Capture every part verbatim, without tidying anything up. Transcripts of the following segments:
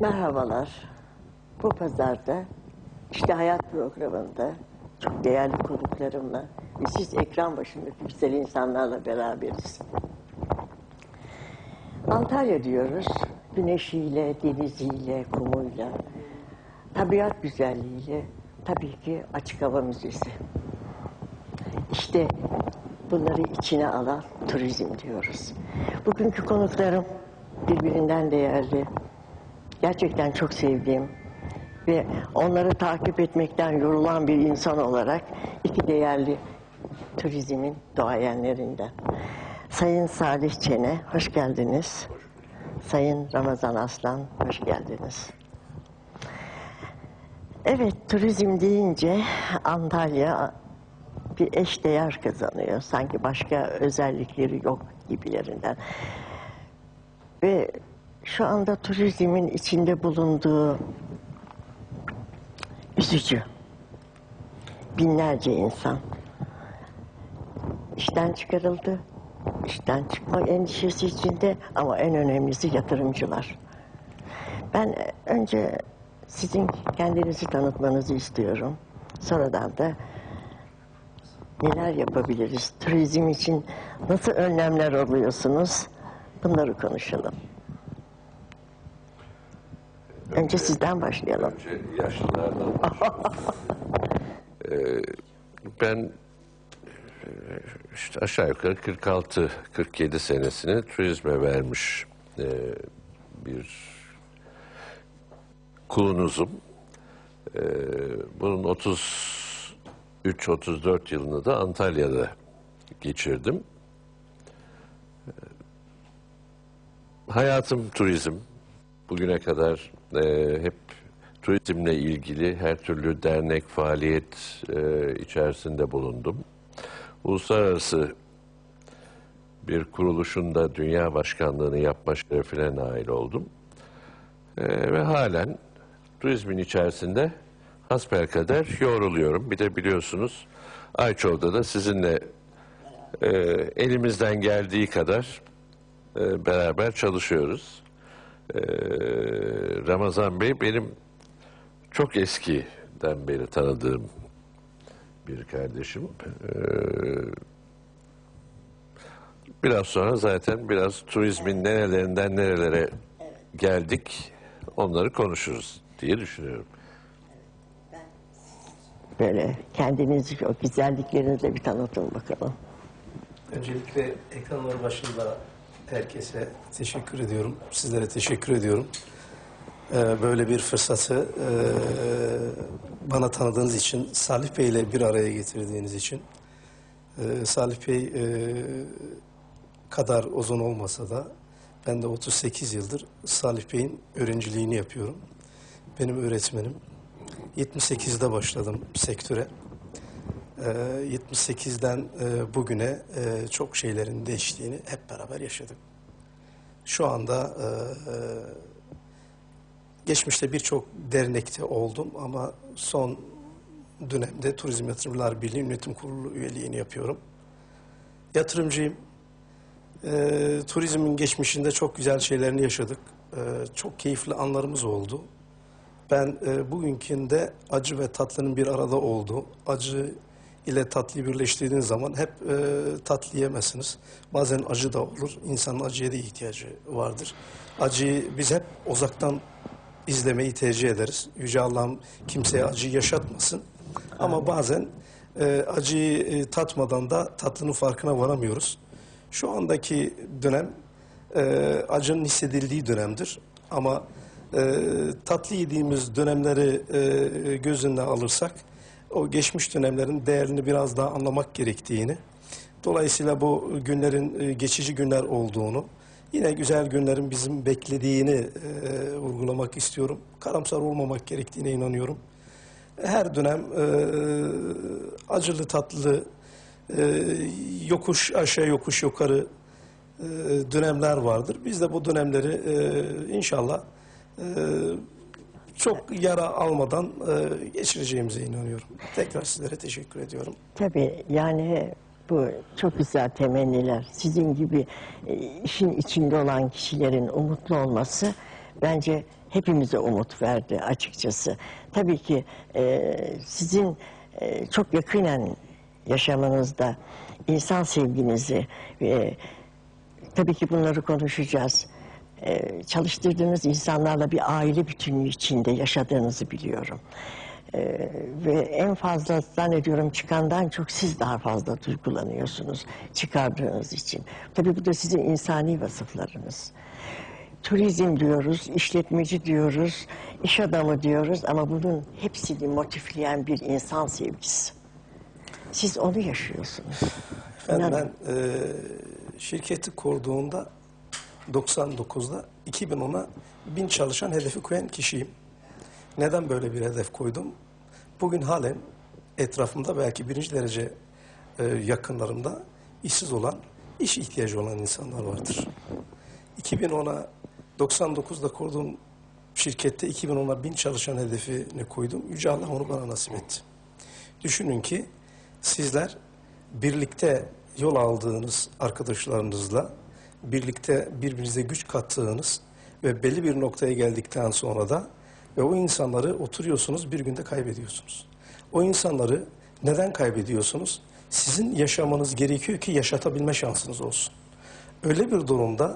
Merhabalar. Bu pazarda işte Hayat programında çok değerli konuklarımla ve siz ekran başındaki güzel insanlarla beraberiz. Antalya diyoruz. Güneşiyle, deniziyle, kumuyla, tabiat güzelliğiyle, tabii ki açık hava müzesi. İşte bunları içine alan turizm diyoruz. Bugünkü konuklarım birbirinden değerli, gerçekten çok sevdiğim ve onları takip etmekten yorulan bir insan olarak iki değerli turizmin doğayenlerinden. Sayın Salih Çene, hoş geldiniz. Sayın Ramazan Aslan, hoş geldiniz. Evet, turizm deyince Antalya bir eşdeğer kazanıyor. Sanki başka özellikleri yok gibilerinden. Ve şu anda turizmin içinde bulunduğu üzücü. Binlerce insan işten çıkarıldı. İşten çıkma endişesi içinde ama en önemlisi yatırımcılar. Ben önce sizin kendinizi tanıtmanızı istiyorum. Sonradan da neler yapabiliriz? Turizm için nasıl önlemler alıyorsunuz? Bunları konuşalım. Önce, önce sizden başlayalım. Önce yaşlılardan başlayalım. ee, ben işte aşağı yukarı kırk altı kırk yedi senesini turizme vermiş e, bir kulunuzum. E, bunun otuz üç otuz dört yılını da Antalya'da geçirdim. E, hayatım turizm. Bugüne kadar e, hep turizmle ilgili her türlü dernek, faaliyet e, içerisinde bulundum. Uluslararası bir kuruluşunda dünya başkanlığını yapma şerefine nail oldum. E, ve halen turizmin içerisinde hasbelkader yoğruluyorum. Bir de biliyorsunuz Ayço'da da sizinle e, elimizden geldiği kadar e, beraber çalışıyoruz. Ee, Ramazan Bey benim çok eskiden beri tanıdığım bir kardeşim. Ee, biraz sonra zaten biraz turizmin nerelerinden nerelere geldik onları konuşuruz diye düşünüyorum. Böyle kendinizi, o güzelliklerinizle bir tanıtın bakalım. Öncelikle ekranlar başında herkese teşekkür ediyorum. Sizlere teşekkür ediyorum. Ee, böyle bir fırsatı e, bana tanıdığınız için, Salih Bey ile bir araya getirdiğiniz için. Ee, Salih Bey e, kadar uzun olmasa da ben de otuz sekiz yıldır Salih Bey'in öğrenciliğini yapıyorum. Benim öğretmenim. yetmiş sekizde başladım sektöre. yetmiş sekizden bugüne çok şeylerin değiştiğini hep beraber yaşadık. Şu anda geçmişte birçok dernekte oldum ama son dönemde Turizm Yatırımcılar Birliği Yönetim Kurulu üyeliğini yapıyorum. Yatırımcıyım. Turizmin geçmişinde çok güzel şeylerini yaşadık. Çok keyifli anlarımız oldu. Ben bugünkünde acı ve tatlının bir arada olduğu, acı ile tatlıyı birleştirdiğiniz zaman hep e, tatlı yemezsiniz. Bazen acı da olur. İnsanın acıya da ihtiyacı vardır. Acıyı biz hep uzaktan izlemeyi tercih ederiz. Yüce Allah'ım kimseye acı yaşatmasın. Ama bazen e, acıyı e, tatmadan da tatlının farkına varamıyoruz. Şu andaki dönem e, acının hissedildiği dönemdir. Ama e, tatlı yediğimiz dönemleri e, göz önüne alırsak o geçmiş dönemlerin değerini biraz daha anlamak gerektiğini, dolayısıyla bu günlerin geçici günler olduğunu, yine güzel günlerin bizim beklediğini e, vurgulamak istiyorum. Karamsar olmamak gerektiğine inanıyorum. Her dönem e, acılı tatlı, e, yokuş aşağı yokuş yukarı e, dönemler vardır. Biz de bu dönemleri e, inşallah e, çok yara almadan e, geçireceğimize inanıyorum. Tekrar sizlere teşekkür ediyorum. Tabii yani bu çok güzel temenniler. Sizin gibi e, işin içinde olan kişilerin umutlu olması bence hepimize umut verdi açıkçası. Tabii ki e, sizin e, çok yakinen yaşamanızda insan sevginizi ve tabii ki bunları konuşacağız. Ee, çalıştırdığınız insanlarla bir aile bütünlüğü içinde yaşadığınızı biliyorum. Ee, ve en fazla zannediyorum çıkandan çok siz daha fazla duygulanıyorsunuz çıkardığınız için. Tabii bu da sizin insani vasıflarınız. Turizm diyoruz, işletmeci diyoruz, iş adamı diyoruz ama bunun hepsini motifleyen bir insan sevgisi. Siz onu yaşıyorsunuz. Efendim İnanın. ben e, şirketi kurduğumda doksan dokuzda iki bin ona bin çalışan hedefi koyan kişiyim. Neden böyle bir hedef koydum? Bugün halen etrafımda belki birinci derece e, yakınlarımda işsiz olan, iş ihtiyacı olan insanlar vardır. iki bin ona doksan dokuzda kurduğum şirkette iki bin ona bin çalışan hedefini koydum. Yüce Allah onu bana nasip etti. Düşünün ki sizler birlikte yol aldığınız arkadaşlarınızla birlikte birbirinize güç kattığınız ve belli bir noktaya geldikten sonra da ve o insanları oturuyorsunuz bir günde kaybediyorsunuz. O insanları neden kaybediyorsunuz? Sizin yaşamanız gerekiyor ki yaşatabilme şansınız olsun. Öyle bir durumda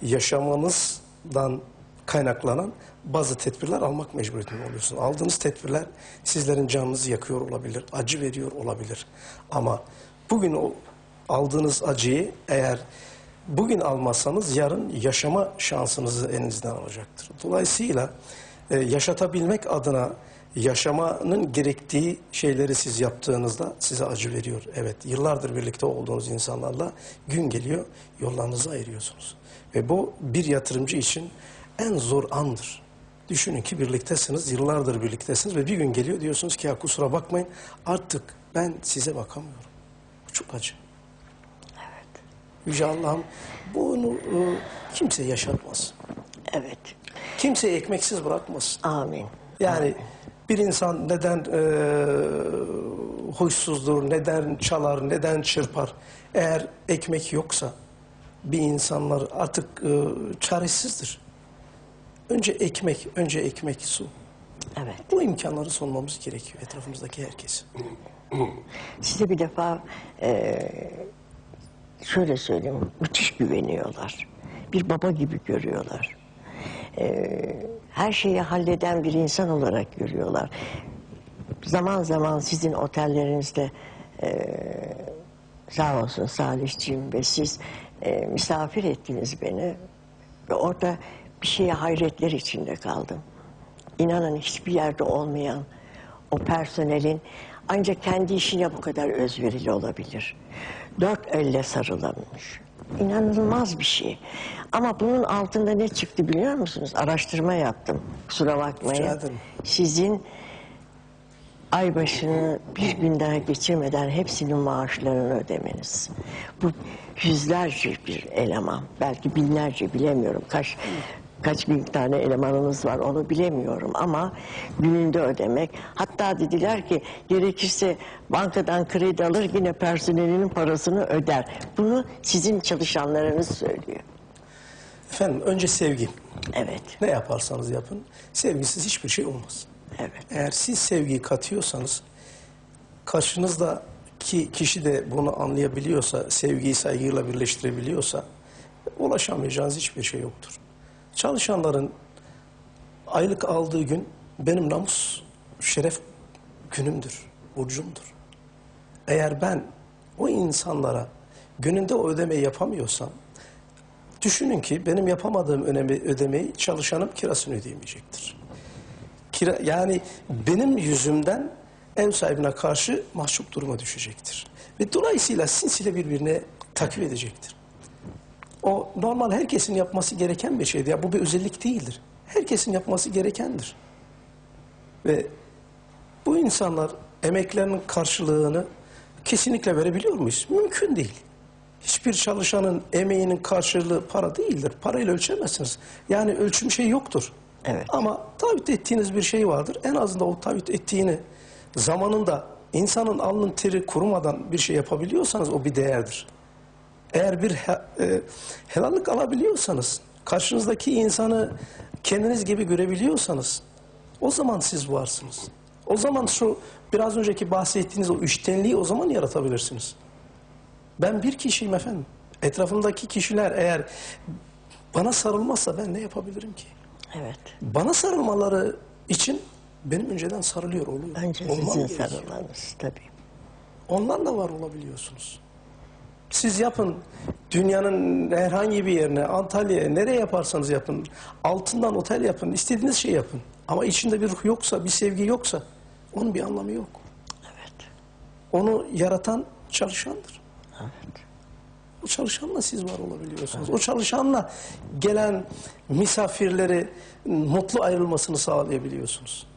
yaşamanızdan kaynaklanan bazı tedbirler almak mecburiyetinde oluyorsunuz. Aldığınız tedbirler sizlerin canınızı yakıyor olabilir, acı veriyor olabilir. Ama bugün o aldığınız acıyı eğer bugün almazsanız yarın yaşama şansınızı elinizden alacaktır. Dolayısıyla e, yaşatabilmek adına yaşamanın gerektiği şeyleri siz yaptığınızda size acı veriyor. Evet, yıllardır birlikte olduğunuz insanlarla gün geliyor, yollarınızı ayırıyorsunuz. Ve bu bir yatırımcı için en zor andır. Düşünün ki birliktesiniz, yıllardır birliktesiniz ve bir gün geliyor diyorsunuz ki ya kusura bakmayın artık ben size bakamıyorum. Bu çok acı. Yüce Allah'ım bunu e, kimse yaşatmaz. Evet. Kimse ekmeksiz bırakmasın. Amin. Yani Amin. bir insan neden e, huysuzdur, neden çalar, neden çırpar? Eğer ekmek yoksa bir insanlar artık e, çaresizdir. Önce ekmek, önce ekmek, su. Evet. Bu imkanları sunmamız gerekiyor etrafımızdaki herkes. Size bir defa e, şöyle söyleyeyim, müthiş güveniyorlar. Bir baba gibi görüyorlar. E, her şeyi halleden bir insan olarak görüyorlar. Zaman zaman sizin otellerinizde e, sağ olsun Salihciğim ve siz e, misafir ettiniz beni. Ve orada bir şeye hayretler içinde kaldım. İnanın hiçbir yerde olmayan o personelin ancak kendi işine bu kadar özverili olabilir. Dört elle sarılanmış. İnanılmaz bir şey. Ama bunun altında ne çıktı biliyor musunuz? Araştırma yaptım. Kusura bakmayın. Rica ederim. Sizin ay başını bir gün daha geçirmeden hepsinin maaşlarını ödemeniz. Bu yüzlerce bir eleman, belki binlerce bilemiyorum. Kaç kaç bin tane elemanınız var onu bilemiyorum ama gününde ödemek. Hatta dediler ki gerekirse bankadan kredi alır yine personelinin parasını öder. Bunu sizin çalışanlarınız söylüyor. Efendim önce sevgi. Evet, Ne yaparsanız yapın sevgisiz hiçbir şey olmaz. evet. Eğer siz sevgiyi katıyorsanız karşınızdaki kişi de bunu anlayabiliyorsa, sevgiyi saygıyla birleştirebiliyorsa ulaşamayacağınız hiçbir şey yoktur. Çalışanların aylık aldığı gün benim namus, şeref günümdür, burcumdur. Eğer ben o insanlara gününde o ödemeyi yapamıyorsam düşünün ki benim yapamadığım önemi, ödemeyi çalışanım kirasını ödeyemeyecektir. Kira, yani benim yüzümden ev sahibine karşı mahcup duruma düşecektir. Ve dolayısıyla sinsiyle birbirine takip edecektir. O normal herkesin yapması gereken bir şeydir. Ya bu bir özellik değildir. Herkesin yapması gerekendir. Ve bu insanlar emeklerinin karşılığını kesinlikle verebiliyor muyuz? Mümkün değil. Hiçbir çalışanın emeğinin karşılığı para değildir. Parayla ölçemezsiniz. Yani ölçüm şey yoktur. Evet. Ama taahhüt ettiğiniz bir şey vardır. En azından o taahhüt ettiğini zamanında insanın alnının teri kurumadan bir şey yapabiliyorsanız o bir değerdir. Eğer bir he, e, helallik alabiliyorsanız karşınızdaki insanı kendiniz gibi görebiliyorsanız o zaman siz varsınız. O zaman şu biraz önceki bahsettiğiniz o üçtenliği o zaman yaratabilirsiniz. Ben bir kişiyim efendim. Etrafımdaki kişiler eğer bana sarılmazsa ben ne yapabilirim ki? Evet. Bana sarılmaları için benim önceden sarılıyor oluyor. Önce Olmam sizin gerekiyor. sarılmanız tabii. Onlarla var olabiliyorsunuz. Siz yapın dünyanın herhangi bir yerine, Antalya'ya, nereye yaparsanız yapın. Altından otel yapın, istediğiniz şey yapın. Ama içinde bir ruh yoksa, bir sevgi yoksa onun bir anlamı yok. Evet. Onu yaratan çalışandır. Evet. O çalışanla siz var olabiliyorsunuz. O çalışanla gelen misafirleri mutlu ayrılmasını sağlayabiliyorsunuz.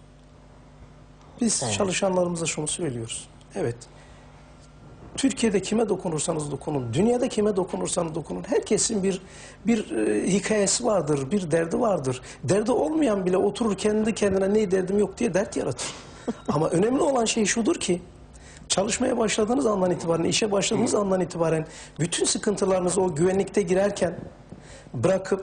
Biz Evet. çalışanlarımıza şunu söylüyoruz. Evet. Türkiye'de kime dokunursanız dokunun, dünyada kime dokunursanız dokunun. Herkesin bir bir e, hikayesi vardır, bir derdi vardır. Derdi olmayan bile oturur kendi kendine ne derdim yok diye dert yaratır. Ama önemli olan şey şudur ki çalışmaya başladığınız andan itibaren, işe başladığınız andan itibaren bütün sıkıntılarınızı o güvenlikte girerken bırakıp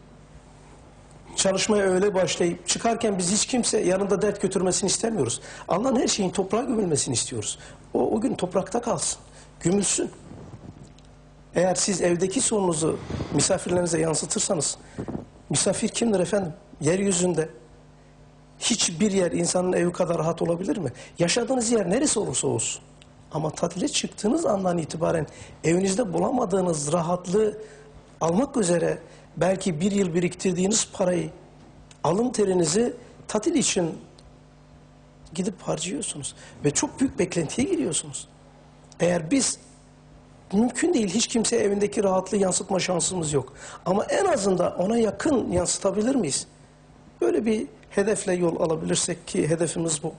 çalışmaya öyle başlayıp çıkarken biz hiç kimse yanında dert götürmesini istemiyoruz. Alınan her şeyin toprağa gömülmesini istiyoruz. O, o gün toprakta kalsın, gömülsün. Eğer siz evdeki sorununuzu misafirlerinize yansıtırsanız, misafir kimdir efendim? Yeryüzünde hiçbir yer insanın evi kadar rahat olabilir mi? Yaşadığınız yer neresi olursa olsun. Ama tatile çıktığınız andan itibaren evinizde bulamadığınız rahatlığı almak üzere belki bir yıl biriktirdiğiniz parayı, alın terinizi tatil için gidip harcıyorsunuz. Ve çok büyük beklentiye giriyorsunuz. Eğer biz, mümkün değil, hiç kimseye evindeki rahatlığı yansıtma şansımız yok. Ama en azından ona yakın yansıtabilir miyiz? Böyle bir hedefle yol alabilirsek ki hedefimiz bu.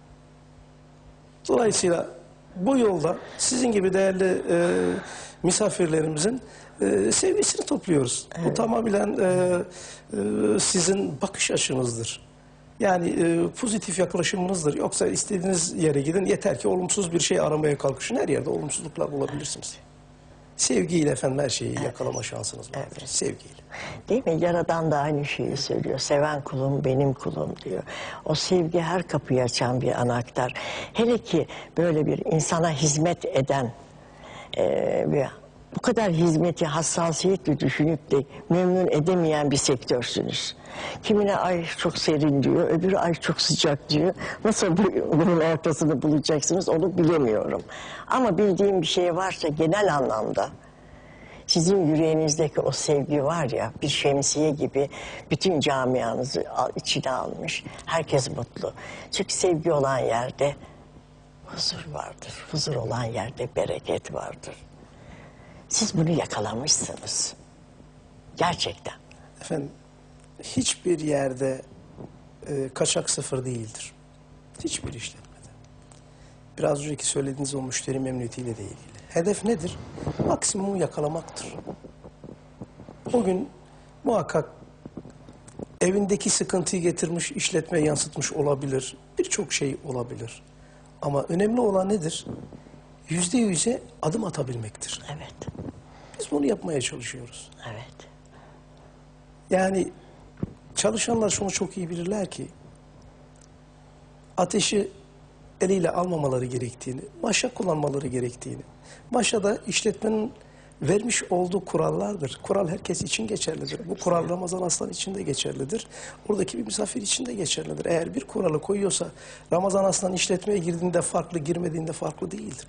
Dolayısıyla bu yolda sizin gibi değerli e, misafirlerimizin e, sevgisini topluyoruz. Bu tamamen e, e, sizin bakış açınızdır. Yani e, pozitif yaklaşımınızdır. Yoksa istediğiniz yere gidin, yeter ki olumsuz bir şey aramaya kalkışın. Her yerde olumsuzluklar bulabilirsiniz. Sevgiyle efendim her şeyi yakalama şansınız vardır. Evet. Sevgiyle. Değil mi? Yaradan da aynı şeyi söylüyor. Seven kulum benim kulum diyor. O sevgi her kapıyı açan bir anahtar. Hele ki böyle bir insana hizmet eden eee, bir bu kadar hizmeti hassasiyetle düşünüp de memnun edemeyen bir sektörsünüz. Kimine ay çok serin diyor, öbürü ay çok sıcak diyor. Nasıl bu- bunun ortasını bulacaksınız onu bilemiyorum. Ama bildiğim bir şey varsa genel anlamda sizin yüreğinizdeki o sevgi var ya, bir şemsiye gibi bütün camianızı al- içine almış. Herkes mutlu. Çünkü sevgi olan yerde huzur vardır. Huzur olan yerde bereket vardır. Siz bunu yakalamışsınız. Gerçekten. Efendim hiçbir yerde e, kaçak sıfır değildir. Hiçbir işletmede. Biraz önceki söylediğiniz o müşteri memnuniyetiyle de ilgili. Hedef nedir? Maksimumu yakalamaktır. O gün muhakkak evindeki sıkıntıyı getirmiş, işletmeye yansıtmış olabilir. Birçok şey olabilir. Ama önemli olan nedir? Yüzde yüze adım atabilmektir. Evet. Biz bunu yapmaya çalışıyoruz. Evet. Yani çalışanlar şunu çok iyi bilirler ki ateşi eliyle almamaları gerektiğini, maşa kullanmaları gerektiğini. Maşa da işletmenin vermiş olduğu kurallardır. Kural herkes için geçerlidir. Bu kural Ramazan Aslan için de geçerlidir. Oradaki bir misafir için de geçerlidir. Eğer bir kuralı koyuyorsa Ramazan Aslan işletmeye girdiğinde farklı, girmediğinde farklı değildir.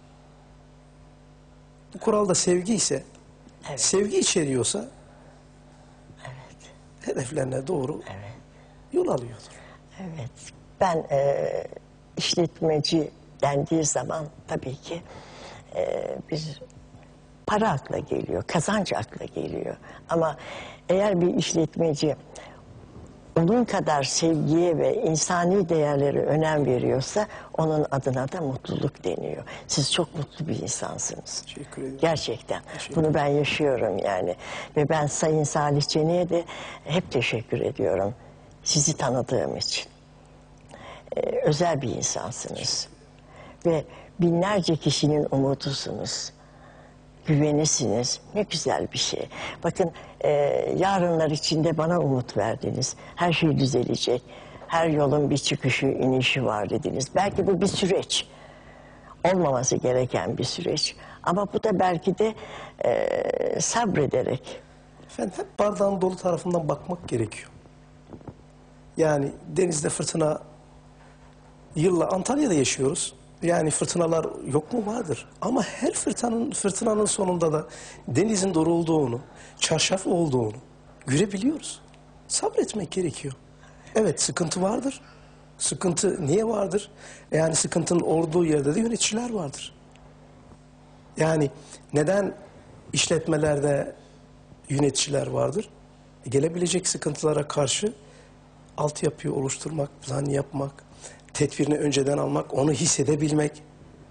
Bu kural da sevgi ise, Evet. sevgi içeriyorsa Evet. hedeflerine doğru Evet. yol alıyordur. Evet. Ben e, işletmeci dendiği zaman tabii ki e, bir para akla geliyor, kazanç akla geliyor. Ama eğer bir işletmeci onun kadar sevgiye ve insani değerlere önem veriyorsa onun adına da mutluluk deniyor. Siz çok mutlu bir insansınız. Teşekkür ederim. Gerçekten. Teşekkür Bunu ben yaşıyorum yani. Ve ben Sayın Salih Çene'ye de hep teşekkür ediyorum. Sizi tanıdığım için. Ee, özel bir insansınız. Ve binlerce kişinin umudusunuz. güvenisiniz. Ne güzel bir şey. Bakın e, yarınlar içinde bana umut verdiniz. Her şey düzelecek. Her yolun bir çıkışı, inişi var dediniz. Belki bu bir süreç. Olmaması gereken bir süreç. Ama bu da belki de e, sabrederek. Efendim hep bardağın dolu tarafından bakmak gerekiyor. Yani denizde fırtına, yılla Antalya'da yaşıyoruz. Yani fırtınalar yok mu? Vardır. Ama her fırtınanın, fırtınanın sonunda da denizin doğrulduğunu, çarşaf olduğunu görebiliyoruz. Sabretmek gerekiyor. Evet, sıkıntı vardır. Sıkıntı niye vardır? Yani sıkıntının olduğu yerde de yöneticiler vardır. Yani neden işletmelerde yöneticiler vardır? Gelebilecek sıkıntılara karşı altyapıyı oluşturmak, plan yapmak, tedbirini önceden almak, onu hissedebilmek.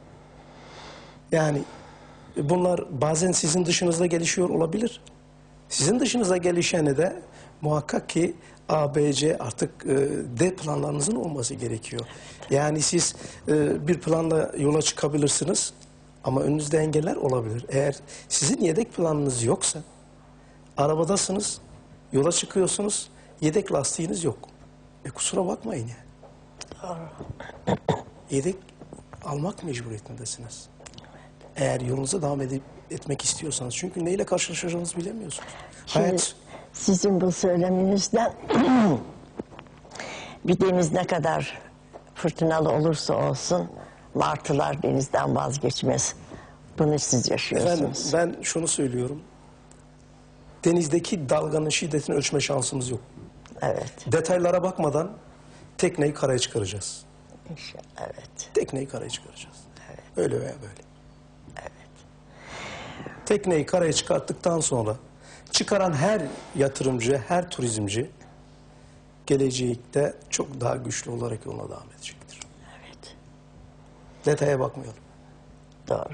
Yani bunlar bazen sizin dışınızda gelişiyor olabilir. Sizin dışınızda gelişeni de muhakkak ki A, B, C artık e, D planlarınızın olması gerekiyor. Yani siz e, bir planla yola çıkabilirsiniz ama önünüzde engeller olabilir. Eğer sizin yedek planınız yoksa, arabadasınız, yola çıkıyorsunuz, yedek lastiğiniz yok. E kusura bakmayın yani. Yedek almak mecburiyetindesiniz. Eğer yolunuza devam edip etmek istiyorsanız. Çünkü neyle karşılaşacağınızı bilemiyorsunuz. Şimdi Hayat sizin bu söyleminizden bir deniz ne kadar fırtınalı olursa olsun martılar denizden vazgeçmez. Bunu siz yaşıyorsunuz. ben, ben şunu söylüyorum. Denizdeki dalganın şiddetini ölçme şansımız yok. Evet. Detaylara bakmadan tekneyi karaya çıkaracağız. İnşallah, evet. Tekneyi karaya çıkaracağız. Öyle veya böyle. Tekneyi karaya çıkarttıktan sonra çıkaran her yatırımcı, her turizmci gelecekte çok daha güçlü olarak yoluna devam edecektir. Evet. Detaya bakmayalım. Doğru.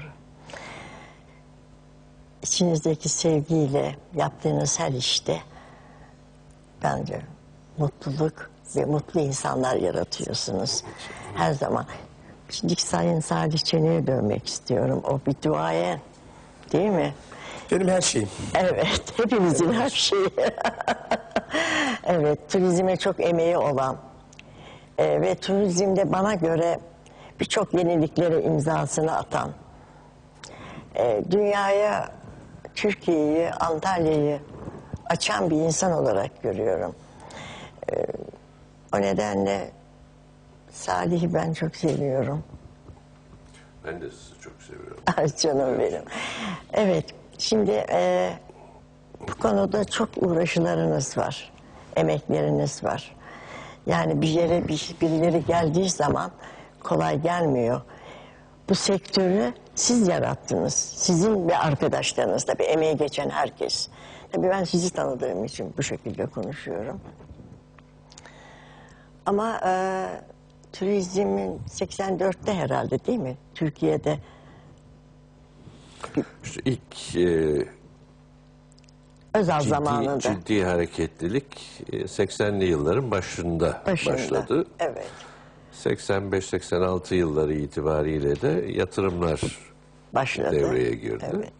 İçinizdeki sevgiyle yaptığınız her işte bence mutluluk ve mutlu insanlar yaratıyorsunuz. Her zaman. Şimdi Sayın Salih Çener'e dönmek istiyorum. O bir duayen, değil mi? Benim her şeyim. Evet, hepimizin her şeyi. Evet, turizme çok emeği olan e, ve turizmde bana göre birçok yeniliklere imzasını atan, e, dünyaya, Türkiye'yi, Antalya'yı açan bir insan olarak görüyorum. E, o nedenle Salih'i ben çok seviyorum. Ben de sizi çok seviyorum. Ay canım benim. Evet, şimdi e, bu konuda çok uğraşılarınız var, emekleriniz var. Yani bir yere bir, birileri geldiği zaman kolay gelmiyor. Bu sektörü siz yarattınız. Sizin ve arkadaşlarınız, tabii emeği geçen herkes. Tabii ben sizi tanıdığım için bu şekilde konuşuyorum. Ama e, turizmin seksen dörtte herhalde, değil mi? Türkiye'de İşte ilk e, Özal ciddi, zamanında. ciddi hareketlilik e, seksenli yılların başında, Başında. başladı. Evet. seksen beş seksen altı yılları itibariyle de yatırımlar Başladı. devreye girdi. Evet.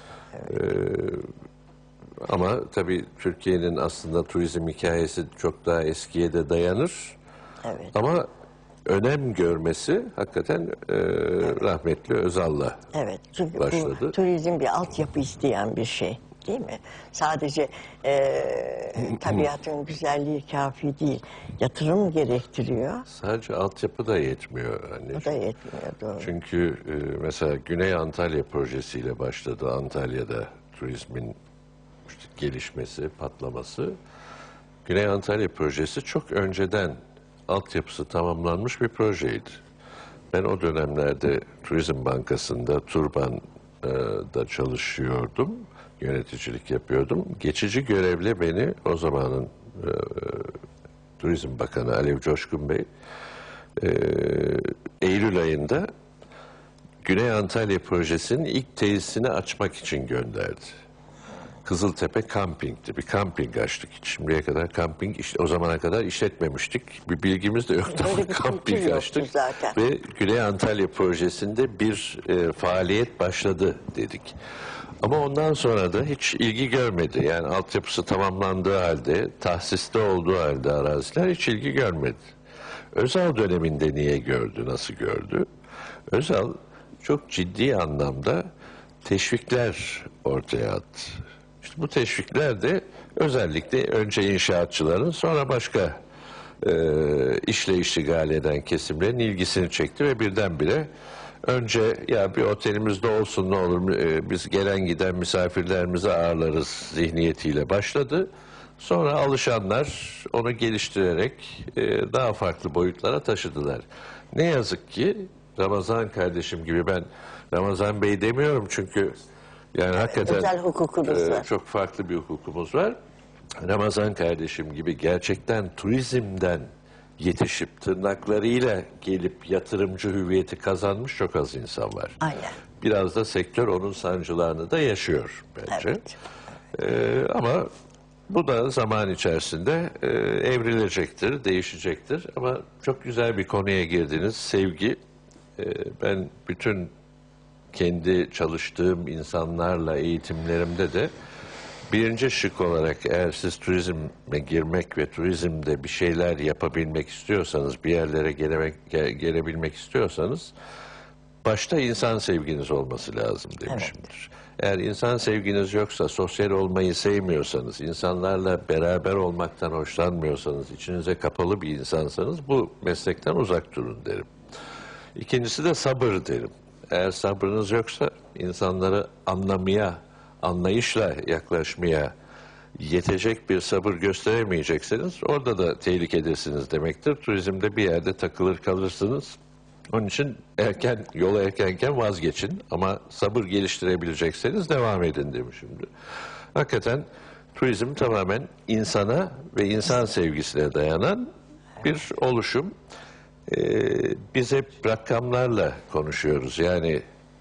Ama tabii Türkiye'nin aslında turizm hikayesi çok daha eskiye de dayanır. Evet. Ama önem görmesi hakikaten e, rahmetli Özal'la Evet. Çünkü başladı. bu turizm bir altyapı isteyen bir şey. Değil mi? Sadece e, tabiatın güzelliği kafi değil. Yatırım gerektiriyor. Sadece altyapı da yetmiyor anneciğim. O da yetmiyor, doğru. Çünkü e, mesela Güney Antalya projesiyle başladı Antalya'da turizmin işte gelişmesi, patlaması. Güney Antalya projesi çok önceden altyapısı tamamlanmış bir projeydi. Ben o dönemlerde Turizm Bankası'nda Turban'da çalışıyordum. Yöneticilik yapıyordum. Geçici görevle beni o zamanın e, Turizm Bakanı Alev Coşkun Bey e, Eylül ayında Güney Antalya projesinin ilk tesisini açmak için gönderdi. Kızıltepe kampingti. Bir kamping açtık. Şimdiye kadar kamping, işte o zamana kadar işletmemiştik. Bir bilgimiz de yoktu Böyle ama bir kültür kamping yoktu açtık. zaten. Ve Güney Antalya projesinde bir e, faaliyet başladı dedik. Ama ondan sonra da hiç ilgi görmedi. Yani altyapısı tamamlandığı halde, tahsiste olduğu halde araziler hiç ilgi görmedi. Özal döneminde niye gördü, nasıl gördü? Özal çok ciddi anlamda teşvikler ortaya attı. İşte bu teşvikler de özellikle önce inşaatçıların, sonra başka e, işle iştigal eden kesimlerin ilgisini çekti ve birdenbire önce ya bir otelimizde olsun ne olur e, biz gelen giden misafirlerimizi ağırlarız zihniyetiyle başladı. Sonra alışanlar onu geliştirerek e, daha farklı boyutlara taşıdılar. Ne yazık ki Ramazan kardeşim gibi, ben Ramazan Bey demiyorum çünkü yani hakikaten özel hukukunuz e, var. çok farklı bir hukukumuz var. Ramazan kardeşim gibi gerçekten turizmden yetişip tırnaklarıyla gelip yatırımcı hüviyeti kazanmış çok az insan var. Aynen. Biraz da sektör onun sancılarını da yaşıyor bence. Evet. Ee, ama bu da zaman içerisinde e, evrilecektir, değişecektir. Ama çok güzel bir konuya girdiniz. Sevgi. Ee, ben bütün kendi çalıştığım insanlarla eğitimlerimde de birinci şık olarak eğer siz turizme girmek ve turizmde bir şeyler yapabilmek istiyorsanız, bir yerlere gelemek, ge- gelebilmek istiyorsanız başta insan sevginiz olması lazım demişimdir. Eğer insan sevginiz yoksa, sosyal olmayı sevmiyorsanız, insanlarla beraber olmaktan hoşlanmıyorsanız, içinize kapalı bir insansanız bu meslekten uzak durun derim. İkincisi de sabır derim. Eğer sabrınız yoksa insanları anlamaya, anlayışla yaklaşmaya yetecek bir sabır gösteremeyecekseniz orada da tehlikedesiniz demektir. Turizmde bir yerde takılır kalırsınız. Onun için erken, yola erkenken vazgeçin ama sabır geliştirebilecekseniz devam edin demişimdir. Hakikaten turizm tamamen insana ve insan sevgisine dayanan bir oluşum. Ee, biz hep rakamlarla konuşuyoruz. Yani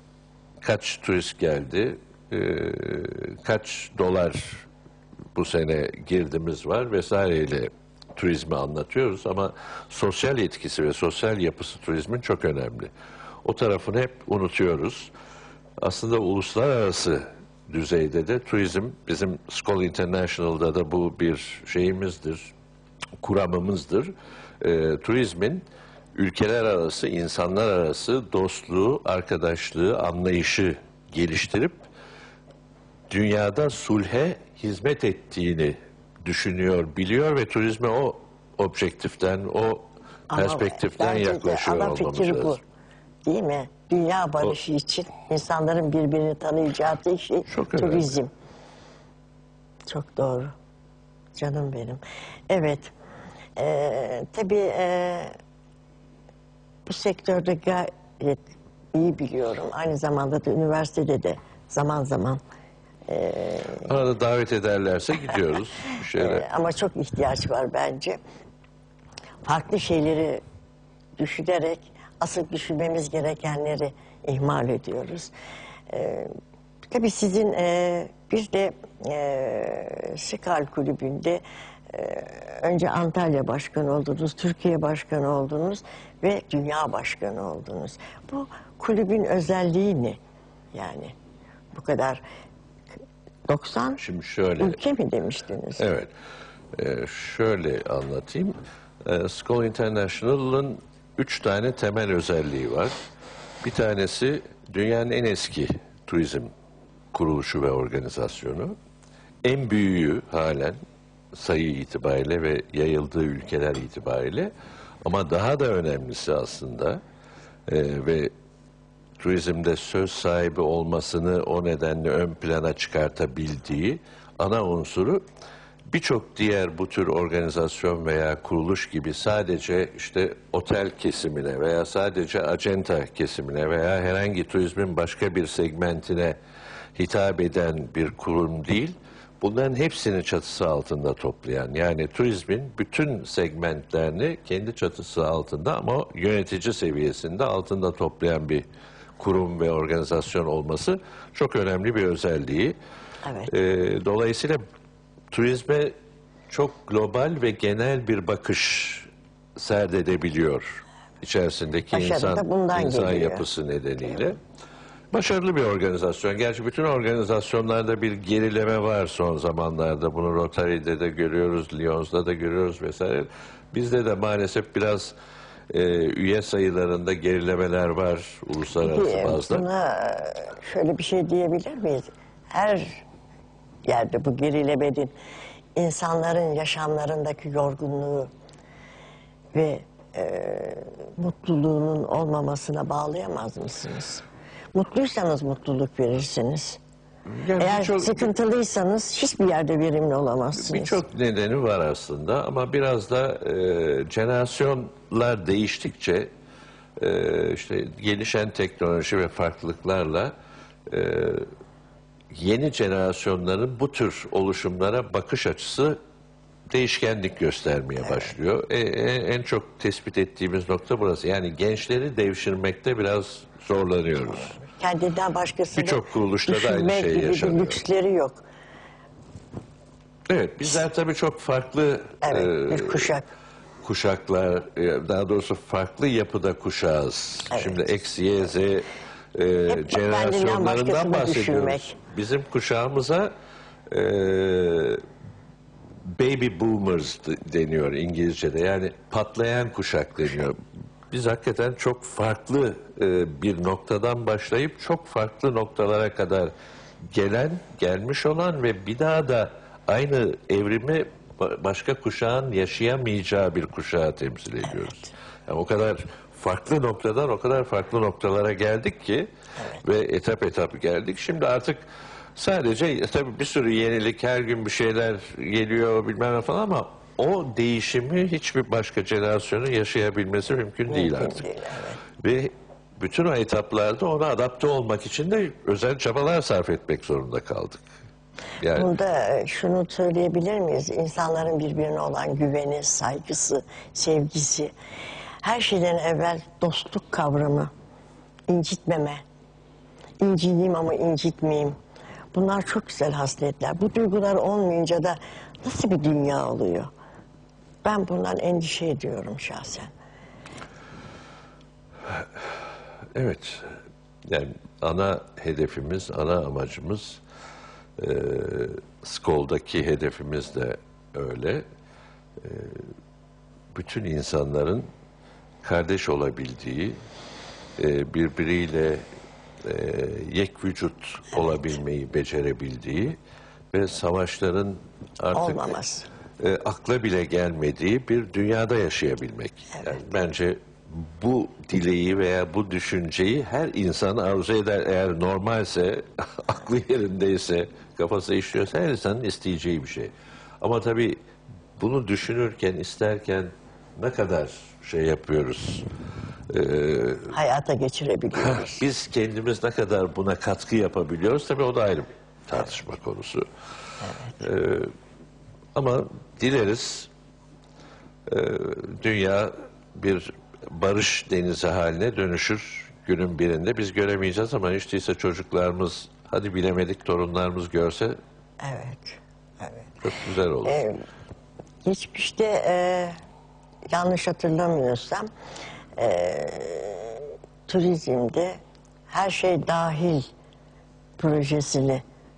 kaç turist geldi, e, kaç dolar bu sene girdimiz var vesaireyle turizmi anlatıyoruz ama sosyal etkisi ve sosyal yapısı turizmin çok önemli. O tarafını hep unutuyoruz. Aslında uluslararası düzeyde de turizm, bizim Skoll International'da da bu bir şeyimizdir, kuramımızdır. E, turizmin ülkeler arası, insanlar arası dostluğu, arkadaşlığı, anlayışı geliştirip dünyada sulhe hizmet ettiğini düşünüyor, biliyor ve turizme o objektiften, o Ama perspektiften bence de yaklaşıyor ana olmamız fikir bu. lazım. Değil mi? Dünya barışı için insanların birbirini tanıyacağı tek şey Çok önemli. turizm. Çok doğru. Canım benim. Evet. Ee, tabii e, bu sektörde gayet iyi biliyorum. Aynı zamanda da üniversitede de zaman zaman Arada davet ederlerse gidiyoruz bir şeyler. e, ama çok ihtiyaç var bence. Farklı şeyleri düşünerek asıl düşünmemiz gerekenleri ihmal ediyoruz. Ee, tabii sizin e, bir de e, Skal Kulübü'nde e, önce Antalya Başkanı oldunuz, Türkiye Başkanı oldunuz ve Dünya Başkanı oldunuz. Bu kulübün özelliği ne? Yani bu kadar doksan Şimdi şöyle, ülke mi demiştiniz? evet, Ee, şöyle anlatayım. Ee, Skoll International'ın üç tane temel özelliği var. Bir tanesi dünyanın en eski turizm kuruluşu ve organizasyonu. En büyüğü halen sayı itibariyle ve yayıldığı ülkeler itibariyle. Ama daha da önemlisi aslında e, ve turizmde söz sahibi olmasını o nedenle ön plana çıkartabildiği ana unsuru birçok diğer bu tür organizasyon veya kuruluş gibi sadece işte otel kesimine veya sadece acenta kesimine veya herhangi turizmin başka bir segmentine hitap eden bir kurum değil, bunların hepsini çatısı altında toplayan, yani turizmin bütün segmentlerini kendi çatısı altında ama yönetici seviyesinde altında toplayan bir kurum ve organizasyon olması çok önemli bir özelliği. Evet. Ee, dolayısıyla turizme çok global ve genel bir bakış serdedebiliyor içerisindeki Başarı da insan bundan insan geliyor. yapısı nedeniyle. Başarılı bir organizasyon. Gerçi bütün organizasyonlarda bir gerileme var son zamanlarda. Bunu Rotary'de de görüyoruz, Lyons'da da görüyoruz vesaire. Bizde de maalesef biraz e, üye sayılarında gerilemeler var uluslararası Peki, bazda. buna şöyle bir şey diyebilir miyiz? Her yerde bu gerilemenin insanların yaşamlarındaki yorgunluğu ve e, mutluluğunun olmamasına bağlayamaz mısınız? Mutluysanız mutluluk verirsiniz. Yani Eğer birçok- sıkıntılıysanız hiçbir yerde verimli olamazsınız. Birçok nedeni var aslında ama biraz da e, jenerasyonlar değiştikçe e, işte gelişen teknoloji ve farklılıklarla e, yeni jenerasyonların bu tür oluşumlara bakış açısı değişkenlik göstermeye başlıyor. E, e, en çok tespit ettiğimiz nokta burası. Yani gençleri devşirmekte biraz zorlanıyoruz. Kendinden başkasını Birçok kuruluşta da aynı düşünmek şey gibi bir yaşanıyor. lüksleri yok. Evet, bizler tabii çok farklı Evet, e, bir kuşak. kuşaklar, e, daha doğrusu farklı yapıda kuşağız. Evet. Şimdi X, Y, Z e, kendinden jenerasyonlarından başkasını bahsediyoruz. düşünmek. Bizim kuşağımıza e, baby boomers d- deniyor İngilizce'de. Yani patlayan kuşak deniyor. Biz hakikaten çok farklı e, bir noktadan başlayıp çok farklı noktalara kadar gelen, gelmiş olan ve bir daha da aynı evrimi ba- başka kuşağın yaşayamayacağı bir kuşağı temsil ediyoruz. Yani o kadar farklı noktadan o kadar farklı noktalara geldik ki ve etap etap geldik. Şimdi artık sadece e, tabii bir sürü yenilik, her gün bir şeyler geliyor bilmem ne falan ama o değişimi hiçbir başka jenerasyonun yaşayabilmesi mümkün, değil Mümkün artık. değil, evet. Ve bütün o etaplarda ona adapte olmak için de özel çabalar sarf etmek zorunda kaldık. Yani Bunda şunu söyleyebilir miyiz? İnsanların birbirine olan güveni, saygısı, sevgisi, her şeyden evvel dostluk kavramı, incitmeme, incineyim ama incitmeyeyim. Bunlar çok güzel hasletler. Bu duygular olmayınca da nasıl bir dünya oluyor? Ben bundan endişe ediyorum şahsen. evet, yani ana hedefimiz, ana amacımız, e, Skol'daki hedefimiz de öyle. E, bütün insanların kardeş olabildiği, e, birbiriyle e, yek vücut olabilmeyi becerebildiği ve savaşların artık Olmaması. e, akla bile gelmediği bir dünyada yaşayabilmek. Yani bence bu dileği veya bu düşünceyi her insan arzu eder. Eğer normalse, aklı yerindeyse, kafası işliyorsa her insanın isteyeceği bir şey. Ama tabii bunu düşünürken, isterken ne kadar şey yapıyoruz? Ee, Hayata geçirebiliyoruz. biz kendimiz ne kadar buna katkı yapabiliyoruz? Tabii o da ayrı bir tartışma konusu. Ee, ama dileriz e, dünya bir barış denizi haline dönüşür günün birinde. Biz göremeyeceğiz ama hiç değilse çocuklarımız, hadi bilemedik torunlarımız görse Evet, evet. çok güzel olur. Ee, geçmişte e, yanlış hatırlamıyorsam e, turizmde her şey dahil projesini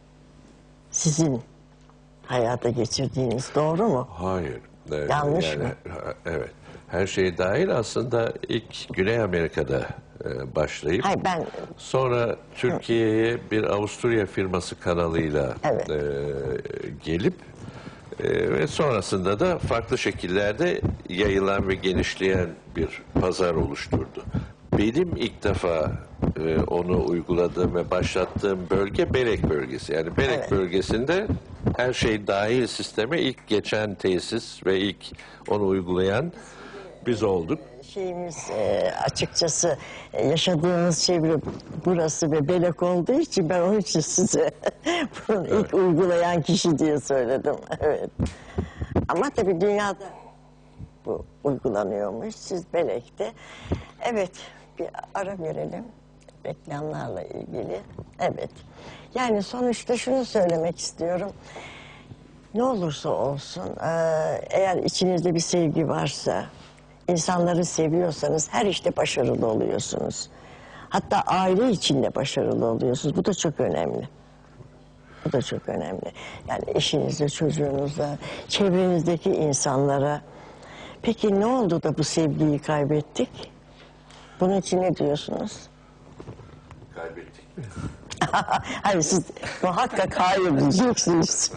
sizin hayata geçirdiğiniz doğru mu? Hayır. Ee, Yanlış mı? ha- Evet. Her şey dahil aslında ilk Güney Amerika'da e, başlayıp Hayır ben sonra Türkiye'ye bir Avusturya firması kanalıyla Evet. e, gelip e, ve sonrasında da farklı şekillerde yayılan ve genişleyen bir pazar oluşturdu. Benim ilk defa e, onu uyguladığım ve başlattığım bölge Belek bölgesi. Yani Belek Evet. bölgesinde her şey dahil sisteme ilk geçen tesis ve ilk onu uygulayan biz olduk. şeyimiz e, açıkçası e, yaşadığımız çevre burası ve Belek olduğu için ben onun için size bunu ilk uygulayan kişi diye söyledim. Evet. Ama tabii dünyada bu uygulanıyormuş. Siz Belek'te. Evet, bir ara verelim reklamlarla ilgili. Evet. Yani sonuçta şunu söylemek istiyorum. Ne olursa olsun, eee, eğer içinizde bir sevgi varsa, insanları seviyorsanız her işte başarılı oluyorsunuz. Hatta aile içinde başarılı oluyorsunuz. Bu da çok önemli. Bu da çok önemli. Yani eşinizle, çocuğunuzla, çevrenizdeki insanlara. Peki ne oldu da bu sevgiyi kaybettik? Bunun için ne diyorsunuz? Kaybettik mi? Hayır, siz muhakkak hayır diyeceksiniz.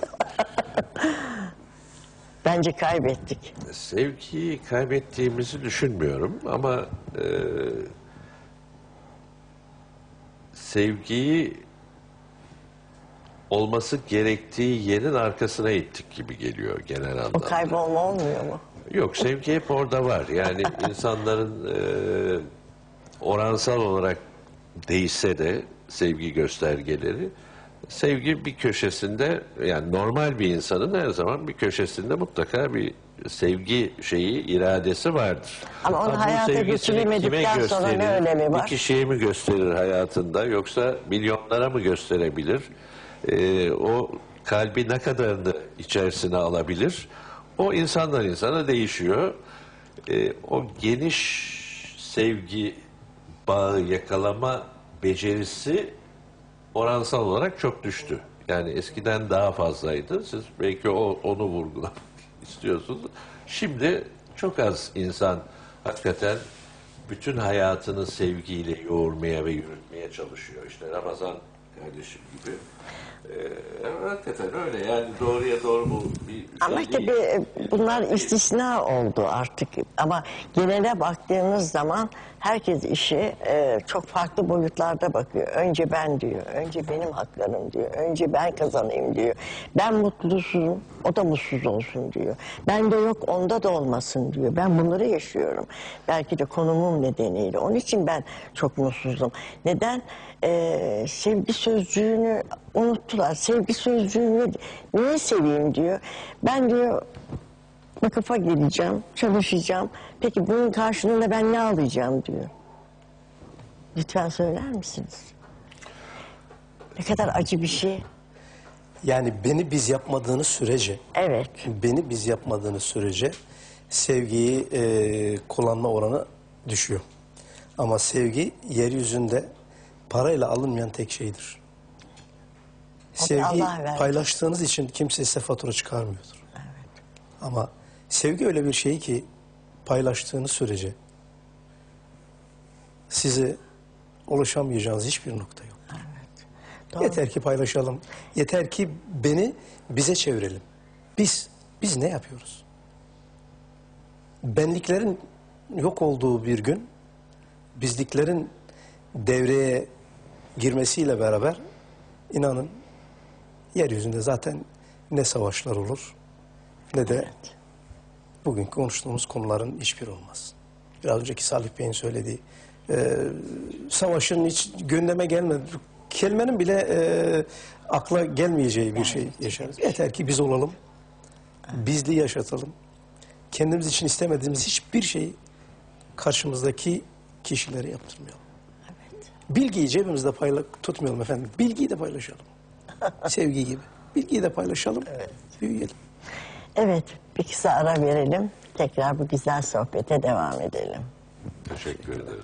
Bence kaybettik. Sevgiyi kaybettiğimizi düşünmüyorum ama e, sevgiyi olması gerektiği yerin arkasına ittik gibi geliyor genel O anlamda. kaybolma olmuyor mu? Yok, sevgi hep orada var. Yani insanların e, oransal olarak değişse de sevgi göstergeleri, sevgi bir köşesinde, yani normal bir insanın her zaman bir köşesinde mutlaka bir sevgi şeyi, iradesi vardır. Ama onu bu hayata sevgisini geçiremedikten kime sonra ne gösterir? önemi var? Bir kişiye mi gösterir hayatında, yoksa milyonlara mı gösterebilir? Ee, o kalbi ne kadarını içerisine alabilir? O insandan insana değişiyor. Ee, o geniş sevgi bağı yakalama becerisi oransal olarak çok düştü. Yani eskiden daha fazlaydı. Siz belki o, onu vurgulamak istiyorsunuz. Şimdi çok az insan hakikaten bütün hayatını sevgiyle yoğurmaya ve yürütmeye çalışıyor. İşte Ramazan kardeşim gibi. Ee, hakikaten öyle, yani doğruya doğru bu bir şey Ama değil. tabii bunlar istisna oldu artık. Ama genele baktığınız zaman herkes işe e, çok farklı boyutlarda bakıyor. Önce ben diyor, önce benim haklarım diyor, önce ben kazanayım diyor. Ben mutsuzum, o da mutsuz olsun diyor. Bende yok, onda da olmasın diyor. Ben bunları yaşıyorum. Belki de konumum nedeniyle. Onun için ben çok mutsuzum. Neden? Ee, sevgi sözcüğünü unuttular. Sevgi sözcüğünü niye seveyim diyor. Ben diyor vakıfa geleceğim, çalışacağım. Peki bunun karşılığında ben ne alacağım diyor. Lütfen söyler misiniz? Ne kadar acı bir şey. Yani beni biz yapmadığınız sürece, Evet. beni biz yapmadığınız sürece sevgiyi e, kullanma oranı düşüyor. Ama sevgi yeryüzünde parayla alınmayan tek şeydir. Sevgi Allah verdi. paylaştığınız için kimse size fatura çıkarmıyordur. Evet. Ama sevgi öyle bir şey ki paylaştığınız sürece size ulaşamayacağınız hiçbir nokta yok. Evet. Doğru. Yeter ki paylaşalım. Yeter ki beni bize çevirelim. Biz, biz ne yapıyoruz? Benliklerin yok olduğu bir gün, bizliklerin devreye girmesiyle beraber inanın yeryüzünde zaten ne savaşlar olur ne de Evet. bugünkü konuştuğumuz konuların hiçbiri olmaz. Biraz önceki Salih Bey'in söylediği e, savaşın hiç gündeme gelmedi. Kelimenin bile e, akla gelmeyeceği bir şey yaşarız. Yeter ki biz olalım. Bizliği yaşatalım. Kendimiz için istemediğimiz hiçbir şeyi karşımızdaki kişilere yaptırmayalım. Evet. Bilgiyi cebimizde payla tutmayalım efendim. Bilgiyi de paylaşalım. Sevgi gibi. Bilgiyi de paylaşalım. Büyüyelim. Evet, bir kısa ara verelim. Tekrar bu güzel sohbete devam edelim. Teşekkür ederiz.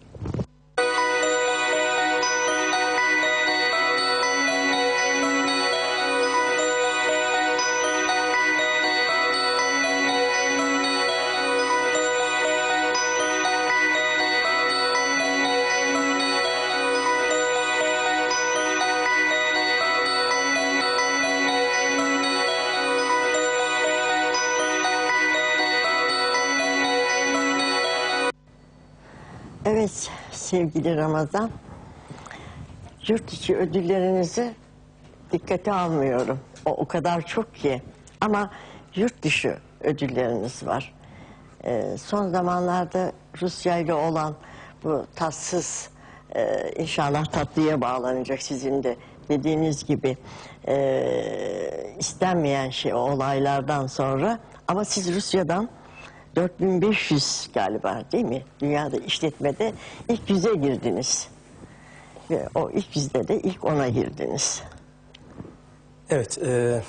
Evet sevgili Ramazan, yurt içi ödüllerinizi dikkate almıyorum. O o kadar çok ki. Ama yurt dışı ödülleriniz var. Ee, son zamanlarda Rusya ile olan bu tatsız, e, inşallah tatlıya bağlanacak sizin de dediğiniz gibi e, istenmeyen şey o olaylardan sonra. Ama siz Rusya'dan dört bin beş yüz galiba değil mi? Dünyada işletmede ilk yüze girdiniz. Ve o ilk yüzde de ilk ona girdiniz. Evet. E,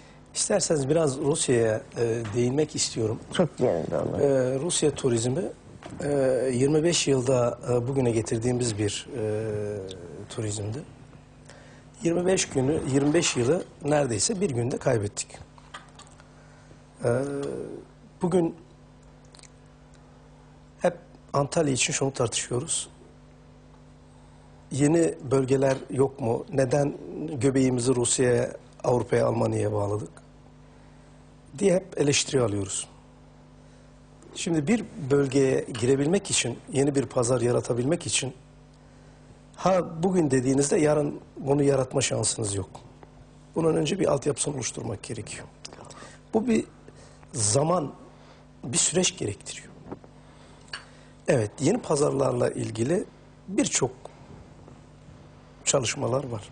isterseniz biraz Rusya'ya e, değinmek istiyorum. Çok yerinde olur. E, Rusya turizmi Ee, yirmi beş yılda e, bugüne getirdiğimiz bir e, turizmdi. yirmi beş günü, yirmi beş yılı neredeyse bir günde kaybettik. Ee, bugün hep Antalya için şunu tartışıyoruz. Yeni bölgeler yok mu? Neden göbeğimizi Rusya'ya, Avrupa'ya, Almanya'ya bağladık? Diye hep eleştiri alıyoruz. Şimdi bir bölgeye girebilmek için, yeni bir pazar yaratabilmek için, ha bugün dediğinizde yarın bunu yaratma şansınız yok. Bunun önce bir altyapısını oluşturmak gerekiyor. Bu bir zaman, bir süreç gerektiriyor. Evet, yeni pazarlarla ilgili birçok çalışmalar var.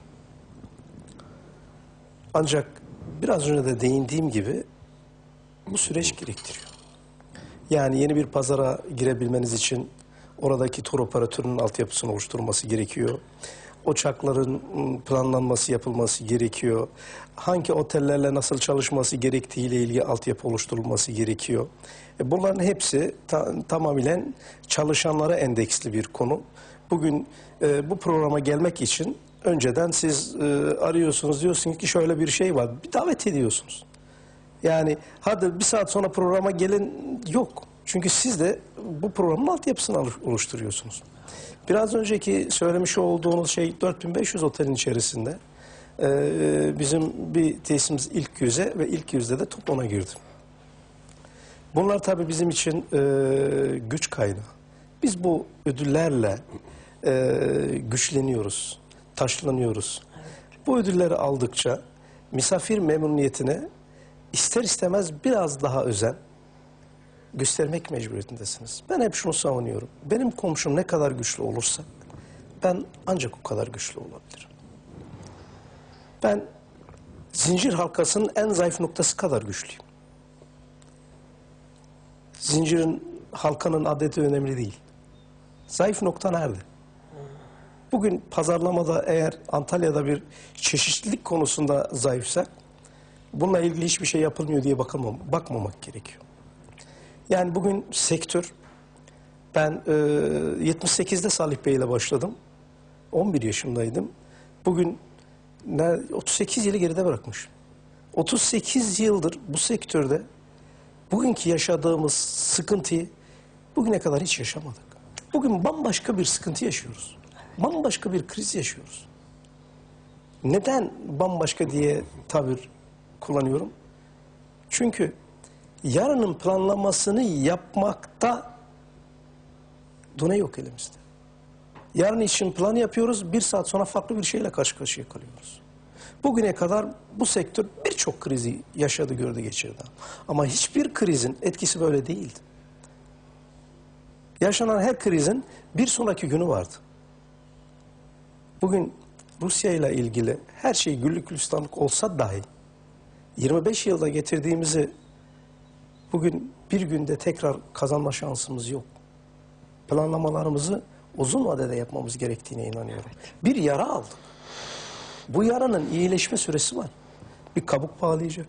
Ancak biraz önce de değindiğim gibi bu süreç gerektiriyor. Yani yeni bir pazara girebilmeniz için oradaki tur operatörünün altyapısını oluşturması gerekiyor. Uçakların planlanması, yapılması gerekiyor. Hangi otellerle nasıl çalışması gerektiğiyle ilgili altyapı oluşturulması gerekiyor. E bunların hepsi ta tamamen çalışanlara endeksli bir konu. Bugün e, bu programa gelmek için önceden siz e, arıyorsunuz, diyorsunuz ki şöyle bir şey var. Bir davet ediyorsunuz. Yani hadi bir saat sonra programa gelin yok. Çünkü siz de bu programın altyapısını oluşturuyorsunuz. Biraz önceki söylemiş olduğunuz şey dört bin beş yüz otelin içerisinde e, bizim bir tesisimiz ilk yüze ve ilk yüzde de top ona girdi. Bunlar tabii bizim için e, güç kaynağı. Biz bu ödüllerle e, güçleniyoruz, taşlanıyoruz. Bu ödülleri aldıkça misafir memnuniyetine ister istemez biraz daha özen göstermek mecburiyetindesiniz. Ben hep şunu savunuyorum. Benim komşum ne kadar güçlü olursa ben ancak o kadar güçlü olabilirim. Ben zincir halkasının en zayıf noktası kadar güçlüyüm. Zincirin, halkanın adeti önemli değil. Zayıf nokta nerede? Bugün pazarlamada eğer Antalya'da bir çeşitlilik konusunda zayıfsak bununla ilgili hiçbir şey yapılmıyor diye bakamam, bakmamak gerekiyor. Yani bugün sektör, ben e, yetmiş sekizde Salih Bey ile başladım. on bir yaşındaydım. Bugün ne, otuz sekiz yılı geride bırakmış. otuz sekiz yıldır bu sektörde bugünkü yaşadığımız sıkıntıyı bugüne kadar hiç yaşamadık. Bugün bambaşka bir sıkıntı yaşıyoruz. Bambaşka bir kriz yaşıyoruz. Neden bambaşka diye tabir kullanıyorum? Çünkü yarının planlamasını yapmakta done yok elimizde. Yarın için plan yapıyoruz, bir saat sonra farklı bir şeyle karşı karşıya kalıyoruz. Bugüne kadar bu sektör birçok krizi yaşadı, gördü, geçirdi. Ama hiçbir krizin etkisi böyle değildi. Yaşanan her krizin bir sonraki günü vardı. Bugün Rusya ile ilgili her şey güllük gülistanlık olsa dahi yirmi beş yılda getirdiğimizi bugün bir günde tekrar kazanma şansımız yok. Planlamalarımızı uzun vadede yapmamız gerektiğine inanıyorum. Bir yara aldık. Bu yaranın iyileşme süresi var. Bir kabuk bağlayacak.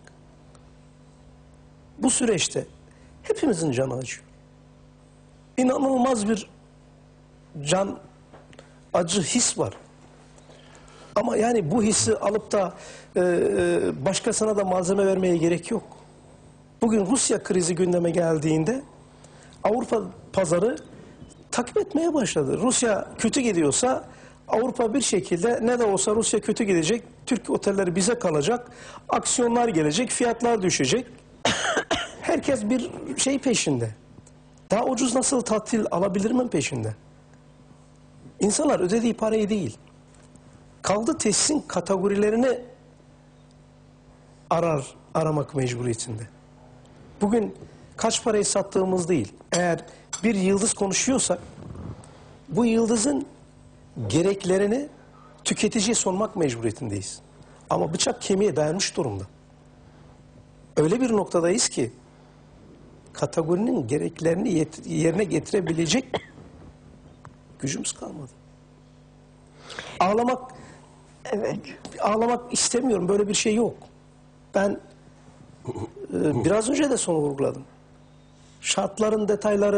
Bu süreçte hepimizin canı acıyor. İnanılmaz bir can acı his var. Ama yani bu hissi alıp da e, başkasına da malzeme vermeye gerek yok. Bugün Rusya krizi gündeme geldiğinde Avrupa pazarı takip etmeye başladı. Rusya kötü gidiyorsa Avrupa bir şekilde ne de olsa Rusya kötü gidecek, Türk otelleri bize kalacak, aksiyonlar gelecek, fiyatlar düşecek. Herkes bir şey peşinde. Daha ucuz nasıl tatil alabilirim peşinde. İnsanlar ödediği parayı değil, kaldı tesisin kategorilerini arar, aramak mecburiyetinde. Bugün kaç parayı sattığımız değil. Eğer bir yıldız konuşuyorsak bu yıldızın gereklerini tüketiciye sunmak mecburiyetindeyiz. Ama bıçak kemiğe dayanmış durumda. Öyle bir noktadayız ki kategorinin gereklerini yerine getirebilecek gücümüz kalmadı. Ağlamak, evet, ağlamak istemiyorum. Böyle bir şey yok. Ben e, biraz önce de sonu vurguladım. Şartların detayları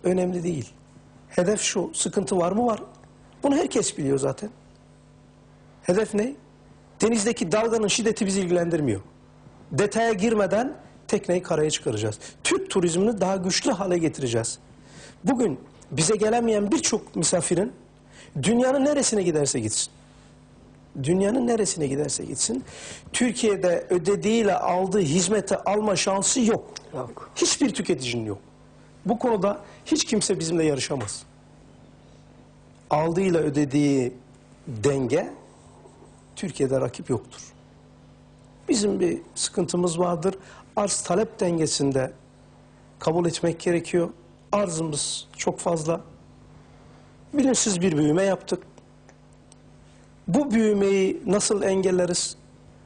önemli değil. Hedef şu, sıkıntı var mı? Var. Bunu herkes biliyor zaten. Hedef ne? Denizdeki dalganın şiddeti bizi ilgilendirmiyor. Detaya girmeden tekneyi karaya çıkaracağız. Türk turizmini daha güçlü hale getireceğiz. Bugün bize gelemeyen birçok misafirin dünyanın neresine giderse gitsin. Dünyanın neresine giderse gitsin. Türkiye'de ödediğiyle aldığı hizmeti alma şansı yok. Yok. Hiçbir tüketicinin yok. Bu konuda hiç kimse bizimle yarışamaz. Aldığıyla ödediği denge Türkiye'de rakip yoktur. Bizim bir sıkıntımız vardır. Arz talep dengesinde kabul etmek gerekiyor. Arzımız çok fazla. Bilinçsiz bir büyüme yaptık. Bu büyümeyi nasıl engelleriz?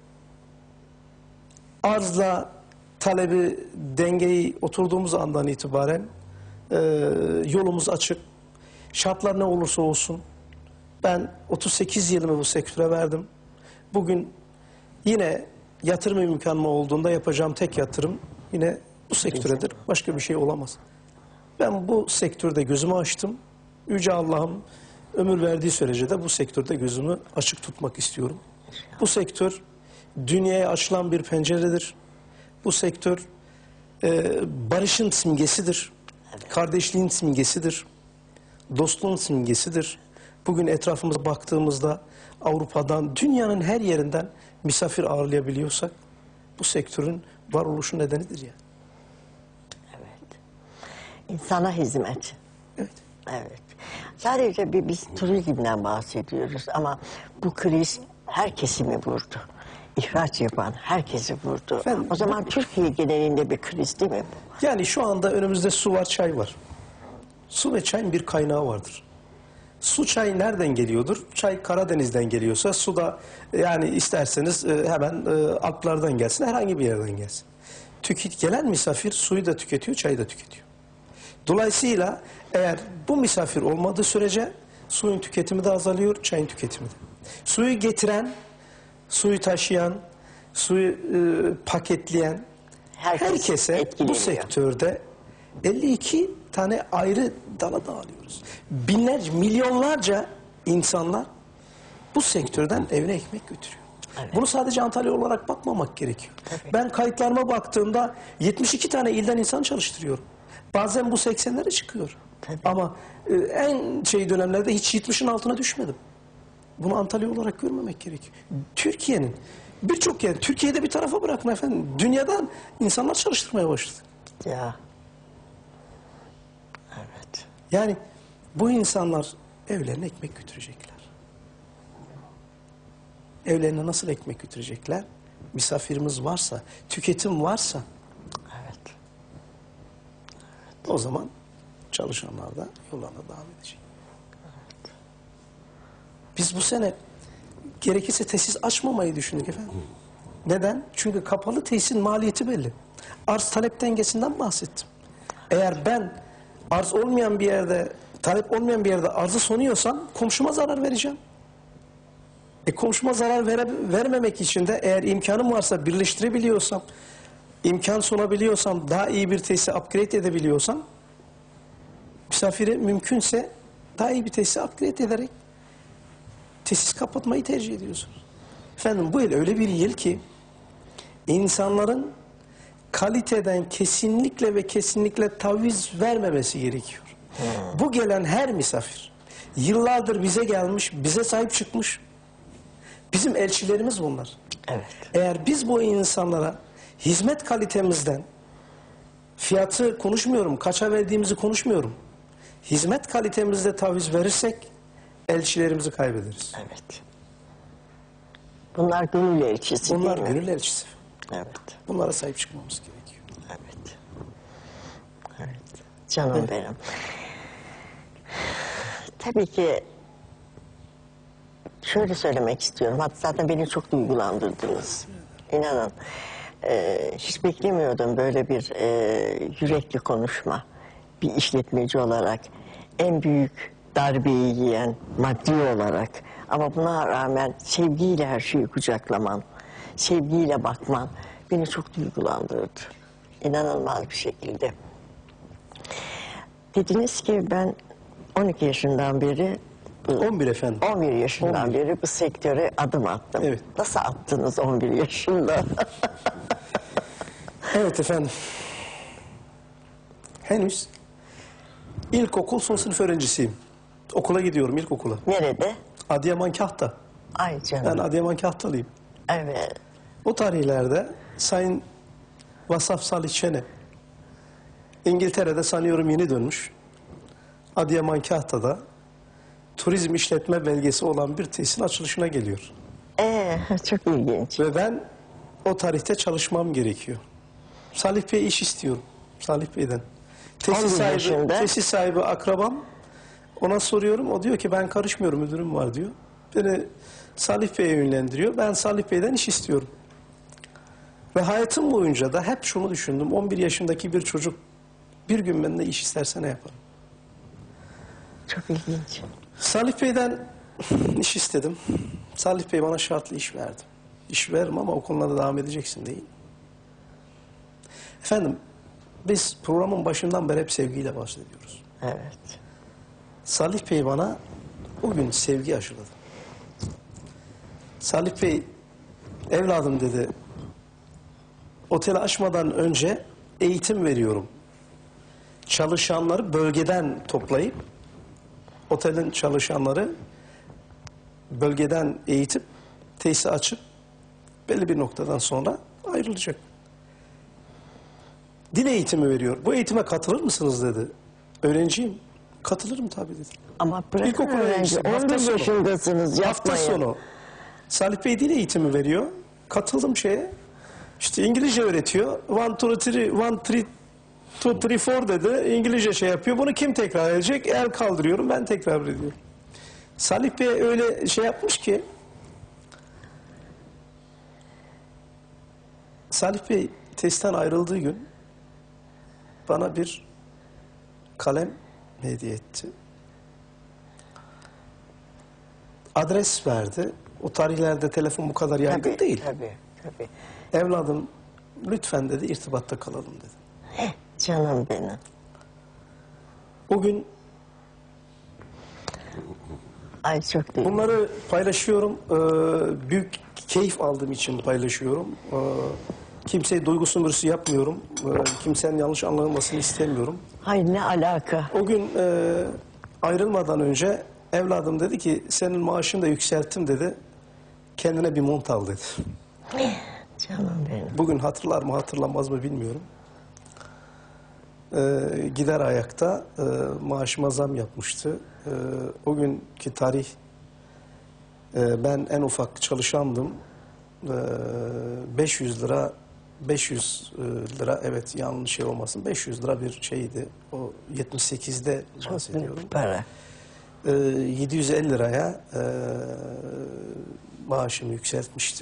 Arzla talebi, dengeyi oturduğumuz andan itibaren e, yolumuz açık. Şartlar ne olursa olsun. Ben otuz sekiz yılımı bu sektöre verdim. Bugün yine yatırım imkanım olduğunda yapacağım tek yatırım yine bu sektöredir. Başka bir şey olamaz. Ben bu sektörde gözümü açtım. Yüce Allah'ım ömür verdiği sürece de bu sektörde gözümü açık tutmak istiyorum. Bu sektör dünyaya açılan bir penceredir. Bu sektör e, barışın simgesidir. Kardeşliğin simgesidir. Dostluğun simgesidir. Bugün etrafımıza baktığımızda Avrupa'dan, dünyanın her yerinden misafir ağırlayabiliyorsak bu sektörün varoluşu nedenidir ya. Evet. İnsana hizmet. Evet. Evet. Sadece bir, biz turizmden bahsediyoruz ama bu kriz her kesimi vurdu. İhraç yapan herkesi vurdu. Efendim, o zaman Türkiye genelinde bir kriz değil mi bu? Yani şu anda önümüzde su var, çay var. Su ve çayın bir kaynağı vardır. Su çay nereden geliyordur? Çay Karadeniz'den geliyorsa su da yani isterseniz e, hemen e, Alplardan gelsin, herhangi bir yerden gelsin. Tüket, gelen misafir suyu da tüketiyor, çayı da tüketiyor. Dolayısıyla eğer bu misafir olmadığı sürece suyun tüketimi de azalıyor, çayın tüketimi de. Suyu getiren, suyu taşıyan, suyu e, paketleyen Herkes herkese bu etkileniyor. sektörde elli iki tane ayrı dala dağılıyoruz. Binlerce, milyonlarca insanlar bu sektörden evine ekmek götürüyor. Evet. Bunu sadece Antalya olarak bakmamak gerekiyor. Ben kayıtlarıma baktığımda yetmiş iki tane ilden insan çalıştırıyorum. Bazen bu seksenlere çıkıyor. Tabii. Ama e, en şey dönemlerde hiç yetmişin altına düşmedim. Bunu Antalya olarak görmemek gerekiyor. Türkiye'nin birçok yer, Türkiye'de bir tarafa bırakın efendim. Dünyadan insanlar çalıştırmaya başladı. Ya. Evet. Yani bu insanlar evlerine ekmek götürecekler. Evlerine nasıl ekmek götürecekler? Misafirimiz varsa, tüketim varsa Evet. o zaman çalışanlar da yollarına devam edecek. Biz bu sene gerekirse tesis açmamayı düşündük efendim. Neden? Çünkü kapalı tesisin maliyeti belli. Arz talep dengesinden bahsettim. Eğer ben arz olmayan bir yerde, talep olmayan bir yerde arzı sunuyorsam komşuma zarar vereceğim. E komşuma zarar vere, vermemek için de eğer imkanım varsa birleştirebiliyorsam, imkan sunabiliyorsam, daha iyi bir tesisi upgrade edebiliyorsam, misafiri mümkünse daha iyi bir tesisi upgrade ederek tesis kapatmayı tercih ediyorsunuz. Efendim bu yıl öyle bir yıl ki insanların kaliteden kesinlikle ve kesinlikle taviz vermemesi gerekiyor. Hmm. Bu gelen her misafir yıllardır bize gelmiş, bize sahip çıkmış. Bizim elçilerimiz bunlar. Evet. Eğer biz bu insanlara hizmet kalitemizden, fiyatı konuşmuyorum, kaça verdiğimizi konuşmuyorum. Hizmet kalitemizde taviz verirsek elçilerimizi kaybederiz. Evet. Bunlar gönül elçisi Bunlar değil mi? gönül elçisi. Evet. Bunlara sahip çıkmamız gerekiyor. Evet. Evet. Canım Evet. benim. Tabii ki şöyle söylemek istiyorum. Hatta zaten beni çok duygulandırdınız. İnanın. e, hiç beklemiyordum böyle bir e, yürekli konuşma. Bir işletmeci olarak en büyük darbeyi yiyen maddi olarak ama buna rağmen sevgiyle her şeyi kucaklaman, sevgiyle bakman beni çok duygulandırdı. İnanılmaz bir şekilde. Dediniz ki ben on iki yaşından beri, on bir efendim. on bir yaşından on bir. beri bu sektöre adım attım. Evet. Nasıl attınız on bir yaşında? Evet efendim. Henüz ilkokul son sınıf öğrencisiyim. Okula gidiyorum, ilkokula. Nerede? Adıyaman Kahta. Ay canım. Ben Adıyaman Kahtalıyım. Evet. O tarihlerde Sayın Vasaf Salih Çene İngiltere'de sanıyorum yeni dönmüş. Adıyaman Kahta'da turizm işletme belgesi olan bir tesisin açılışına geliyor. Ee, çok ilginç. Ve ben o tarihte çalışmam gerekiyor. Salih Bey iş istiyorum. Salih Bey'den. Tesis on bir sahibi, yaşında. tesis sahibi akrabam. Ona soruyorum. O diyor ki ben karışmıyorum, müdürüm var diyor. Beni Salih Bey'e yönlendiriyor. Ben Salih Bey'den iş istiyorum. Ve hayatım boyunca da hep şunu düşündüm. on bir yaşındaki bir çocuk bir gün benden iş isterse ne yaparım? Çok ilginç. Salih Bey'den iş istedim. Salih Bey bana şartlı iş verdi. İş veririm ama o konularda devam edeceksin değil. Efendim, biz programın başından beri hep sevgiyle bahsediyoruz. Evet. Salih Bey bana o gün sevgi aşıladı. Salih Bey, evladım dedi, oteli açmadan önce eğitim veriyorum. Çalışanları bölgeden toplayıp, otelin çalışanları bölgeden eğitip, tesisi açıp, belli bir noktadan sonra ayrılacak. Dil eğitimi veriyor. Bu eğitime katılır mısınız dedi. Öğrenciyim. Katılırım tabii dedi. Ama bırakın İlkokul öğrenci. öğrencisi, on hafta bir sonu. yaşındasınız. Hafta Yapmayın. sonu Salih Bey dil eğitimi veriyor. Katıldım şeye. İşte İngilizce öğretiyor. One, two, three, one, three, two, three, four dedi. İngilizce şey yapıyor. Bunu kim tekrar edecek? El kaldırıyorum. Ben tekrar ediyorum. Salih Bey öyle şey yapmış ki Salih Bey tesisten ayrıldığı gün bana bir kalem hediye etti. Adres verdi. O tarihlerde telefon bu kadar yaygın Tabii, değil. Tabii, tabii. Evladım lütfen dedi irtibatta kalalım dedi. Heh, canım benim. O gün Ay çok değil. bunları paylaşıyorum. Ee, büyük keyif aldığım için paylaşıyorum. Ee, kimseye duygu sömürüsü yapmıyorum. Ee, kimsenin yanlış anlamasını istemiyorum. Hay ne alaka? O gün e, ayrılmadan önce evladım dedi ki senin maaşını da yükselttim dedi. Kendine bir mont al dedi. Canım benim. Bugün hatırlar mı hatırlamaz mı bilmiyorum. Ee, gider ayakta e, maaşıma zam yapmıştı. E, o günkü tarih e, ben en ufak çalışandım. E, beş yüz lira beş yüz lira evet yanlış şey olmasın beş yüz lira bir şeydi. O yetmiş sekizde Çok bahsediyorum. büyük para. E, yedi yüz elli liraya e, maaşımı yükseltmişti.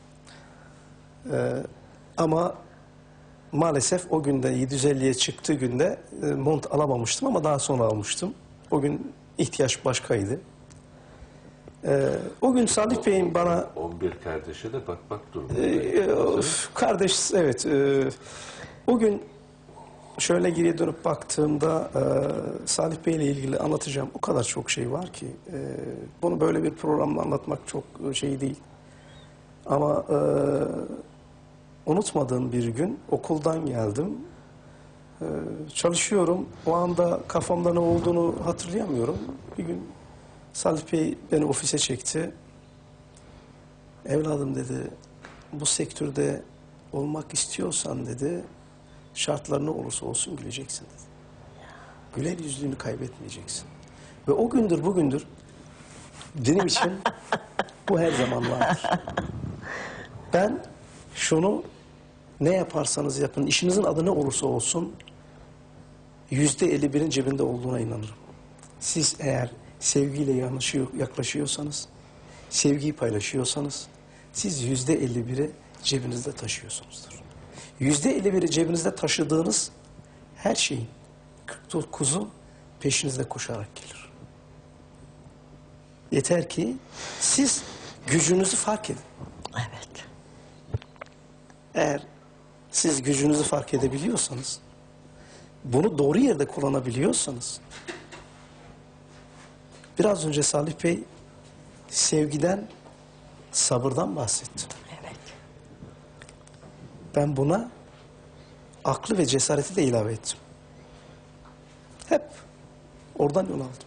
E, ama maalesef o günde yedi yüz elliye çıktığı günde e, mont alamamıştım ama daha sonra almıştım. O gün ihtiyaç başkaydı. E, o gün Salih Bey'in bana on bir kardeşi de bak bak durmuyor. e, of, kardeş evet e, o gün şöyle geriye dönüp baktığımda e, Salih Bey ile ilgili anlatacağım o kadar çok şey var ki e, bunu böyle bir programda anlatmak çok şey değil. Ama e, unutmadığım bir gün okuldan geldim. Ee, çalışıyorum. O anda kafamda ne olduğunu hatırlayamıyorum. Bir gün Salih Bey beni ofise çekti. Evladım dedi, bu sektörde olmak istiyorsan dedi, şartlar ne olursa olsun güleceksin dedi. Güler yüzlülüğünü kaybetmeyeceksin. Ve o gündür bugündür benim için bu her zaman vardır. Ben şunu ne yaparsanız yapın, işinizin adı ne olursa olsun yüzde elli birin cebinde olduğuna inanırım. Siz eğer sevgiyle yanaşıyor, yaklaşıyorsanız, sevgiyi paylaşıyorsanız siz yüzde elli biri cebinizde taşıyorsunuzdur. Yüzde elli biri cebinizde taşıdığınız her şeyin kırk dokuzu peşinizde koşarak gelir. Yeter ki siz gücünüzü fark edin. Evet. Eğer siz gücünüzü fark edebiliyorsanız bunu doğru yerde kullanabiliyorsanız, biraz önce Salih Bey sevgiden, sabırdan bahsetti. Evet. Ben buna aklı ve cesareti de ilave ettim. Hep oradan yol aldım.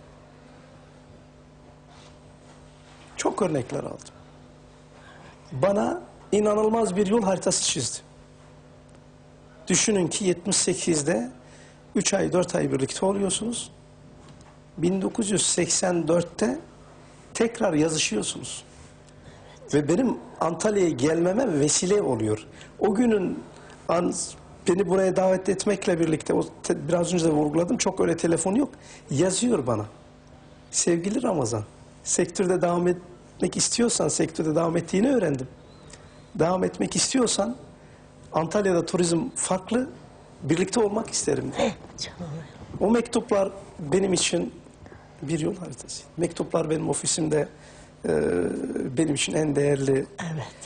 Çok örnekler aldım. Bana inanılmaz bir yol haritası çizdi. Düşünün ki yetmiş sekizde üç ay dört ay birlikte oluyorsunuz. bin dokuz yüz seksen dörtte tekrar yazışıyorsunuz. Ve benim Antalya'ya gelmeme vesile oluyor. O günün an, beni buraya davet etmekle birlikte, o te, biraz önce de vurguladım, çok öyle telefon yok. Yazıyor bana. Sevgili Ramazan, sektörde devam etmek istiyorsan, sektörde devam ettiğini öğrendim. Devam etmek istiyorsan, Antalya'da turizm farklı, birlikte olmak isterim. Canım. O mektuplar benim için bir yol haritası. Mektuplar benim ofisimde e, benim için en değerli, Evet.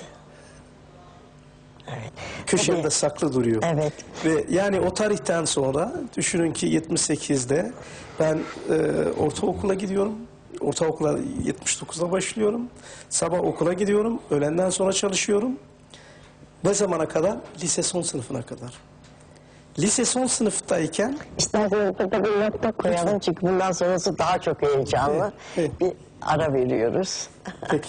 Evet. köşemde Tabii. saklı duruyor. Evet. Ve yani o tarihten sonra düşünün ki yetmiş sekizde ben e, ortaokula gidiyorum. Ortaokula yetmiş dokuzda başlıyorum. Sabah okula gidiyorum. Öğlenden sonra çalışıyorum. Ne zamana kadar? Lise son sınıfına kadar. Lise son sınıftayken İsterseniz burada bir nokta koyalım çünkü bundan sonrası daha çok heyecanlı. Evet, evet. Bir ara veriyoruz. peki.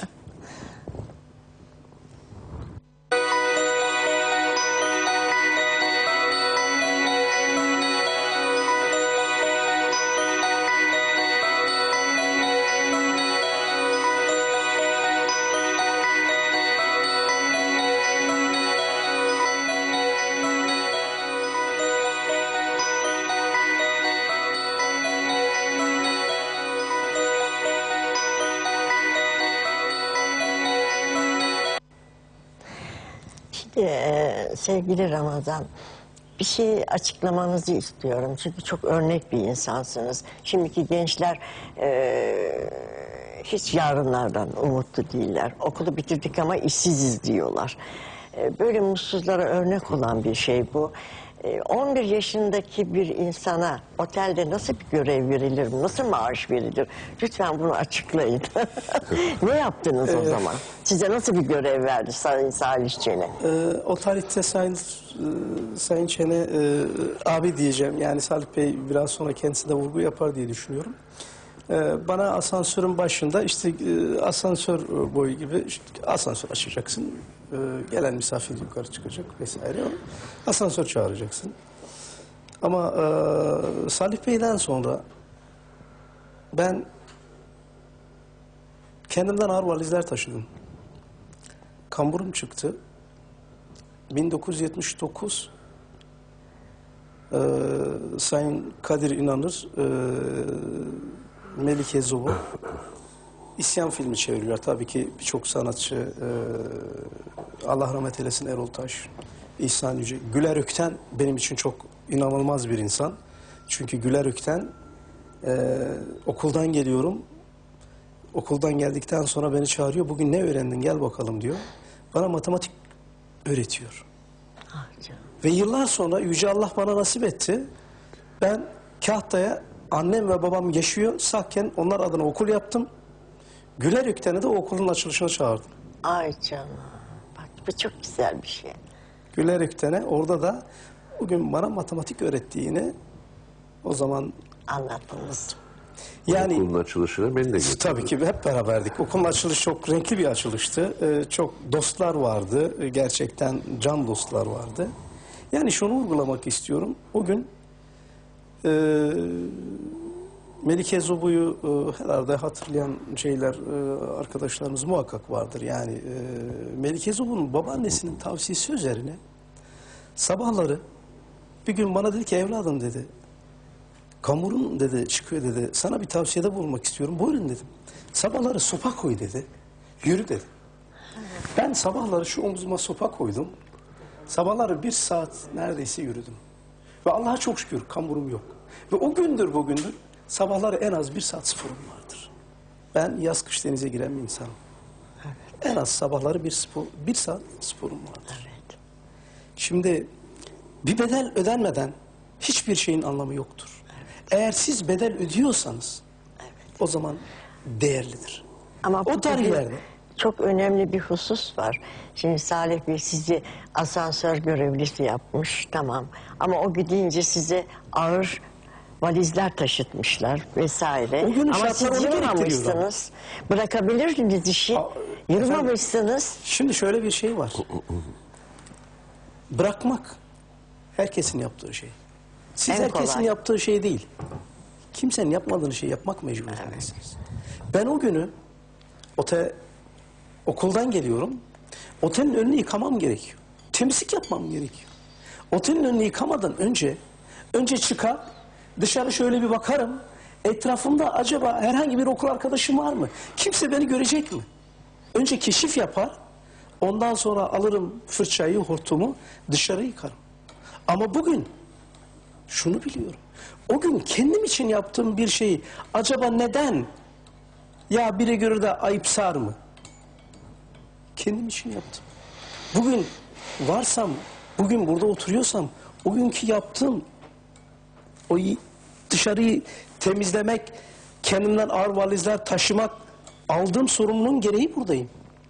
Şimdi e, sevgili Ramazan, bir şey açıklamanızı istiyorum. Çünkü çok örnek bir insansınız. Şimdiki gençler e, hiç yarınlardan umutlu değiller. Okulu bitirdik ama işsiziz diyorlar. E, böyle mutsuzlara örnek olan bir şey bu. E, on bir yaşındaki bir insana otelde nasıl bir görev verilir, nasıl maaş verilir? Lütfen bunu açıklayın. Ne yaptınız o zaman? Size nasıl bir görev verdi Sayın Salih Çene? Ee, o tarihte Sayın, e, Sayın Çene e, abi diyeceğim. Yani Salih Bey biraz sonra kendisi de vurgu yapar diye düşünüyorum. Ee, bana asansörün başında işte e, asansör boyu gibi işte, asansör açacaksın. Ee, gelen misafir yukarı çıkacak vesaire. Asansör çağıracaksın. Ama e, Salih Bey'den sonra ben kendimden ağır valizler taşıdım. Kamburum çıktı. bin dokuz yüz yetmiş dokuz e, Sayın Kadir İnanır e, Melike Zobu İsyan filmi çeviriyorlar. Tabii ki birçok sanatçı e, Allah rahmet eylesin Erol Taş, İhsan Yüce. Güler Ökten benim için çok inanılmaz bir insan. Çünkü Güler Ökten e, okuldan geliyorum. Okuldan geldikten sonra beni çağırıyor. Bugün ne öğrendin gel bakalım diyor. Bana matematik öğretiyor. Ah canım. Ve yıllar sonra Yüce Allah bana nasip etti. Ben Kahta'ya annem ve babam yaşıyor. Sağken onlar adına okul yaptım. Güler Ökten'i de o okulun açılışına çağırdım. Ay canım. Bak bu çok güzel bir şey. Güler Ökten'e orada da bugün bana matematik öğrettiğini o zaman Anlattınız. yani Okulun açılışına beni de götürdü. tabii ki hep beraberdik. Okulun açılışı çok renkli bir açılıştı. Ee, çok dostlar vardı. Ee, gerçekten can dostlar vardı. Yani şunu vurgulamak istiyorum. O gün e, Melike Zobu'yu e, herhalde hatırlayan şeyler e, arkadaşlarımız muhakkak vardır. Yani e, Melike Zobu'nun babaannesinin tavsiyesi üzerine sabahları bir gün bana dedi ki evladım dedi, Kamurun dedi çıkıyor dedi. Sana bir tavsiyede bulunmak istiyorum. Buyurun dedim. Sabahları sopa koy dedi. Yürü dedi. Ben sabahları şu omzuma sopa koydum. Sabahları bir saat neredeyse yürüdüm. Ve Allah'a çok şükür kamurum yok. Ve o gündür bugündür sabahları en az bir saat sporum vardır. Ben yaz kış denize giren bir insanım. En az sabahları bir, spor, bir saat sporum vardır. Evet. Şimdi bir bedel ödenmeden hiçbir şeyin anlamı yoktur. Eğer siz bedel ödüyorsanız o zaman değerlidir. Ama O burada tarihlerde çok önemli bir husus var. Şimdi Salih Bey sizi asansör görevlisi yapmış, tamam. Ama o gidince size ağır valizler taşıtmışlar vesaire. O günün Ama şartları siz onu gerektiriyordu ama. yılmamışsınız. Bırakabilirdiniz işi. Aa, Yılmamışsınız. Şimdi şöyle bir şey var. Bırakmak herkesin yaptığı şey. Siz En herkesin kolay. yaptığı şey değil. Kimsenin yapmadığını şey yapmak mecburiyetindesiniz. Ben o günü otel, okuldan geliyorum. Otelin önünü yıkamam gerekiyor. Temizlik yapmam gerekiyor. Otelin önünü yıkamadan önce önce çıkar, dışarı şöyle bir bakarım. Etrafımda acaba herhangi bir okul arkadaşım var mı? Kimse beni görecek mi? Önce keşif yapar. Ondan sonra alırım fırçayı, hortumu, dışarı yıkarım. Ama bugün şunu biliyorum. O gün kendim için yaptığım bir şeyi acaba neden ya biri görür de ayıpsar mı? Kendim için yaptım. Bugün varsam, bugün burada oturuyorsam o günkü yaptığım o y- dışarıyı temizlemek, kendimden ağır valizler taşımak, aldığım sorumluluğun gereği buradayım.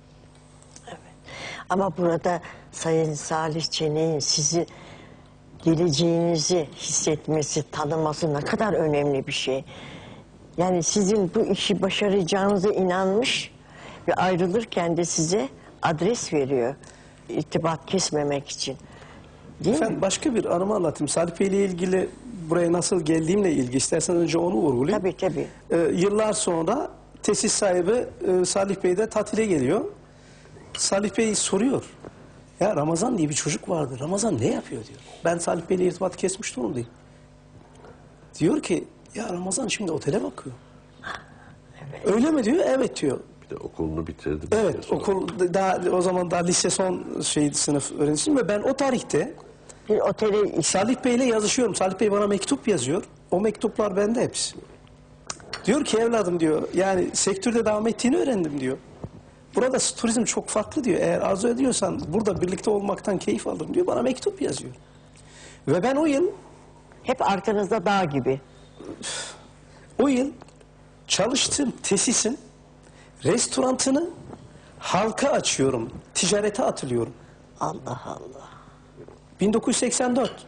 Ama burada Sayın Salih Çenek'in sizi geleceğinizi hissetmesi, tanıması ne kadar önemli bir şey. Yani sizin bu işi başaracağınıza inanmış ve ayrılırken de size adres veriyor. İrtibat kesmemek için. Değil mi? Efendim başka bir anımı anlatayım. Salih Bey ile ilgili buraya nasıl geldiğimle ilgili istersen önce onu vurgulayayım. Tabii tabii. Ee, yıllar sonra tesis sahibi e, Salih Bey de tatile geliyor. Salih Bey soruyor. Ya Ramazan diye bir çocuk vardı. Ramazan ne yapıyor diyor. Ben Salih Bey ile irtibatı kesmiş durumdayım. Diyor ki ya Ramazan şimdi otele bakıyor. Öyle mi diyor? Evet diyor. Bir de okulunu bitirdi. Evet, Sonra. okul daha o zaman daha lise son şey sınıf öğrencisiyim ve ben o tarihte Bir otele Salih Bey ile yazışıyorum. Salih Bey bana mektup yazıyor. O mektuplar bende hepsi. Diyor ki evladım diyor yani sektörde devam ettiğini öğrendim diyor. Burada turizm çok farklı diyor. Eğer arzu ediyorsan burada birlikte olmaktan keyif alırım diyor. Bana mektup yazıyor. Ve ben o yıl hep arkanızda dağ gibi. o yıl çalıştığım tesisin restorantını halka açıyorum. Ticarete atılıyorum. Allah Allah. bin dokuz yüz seksen dört.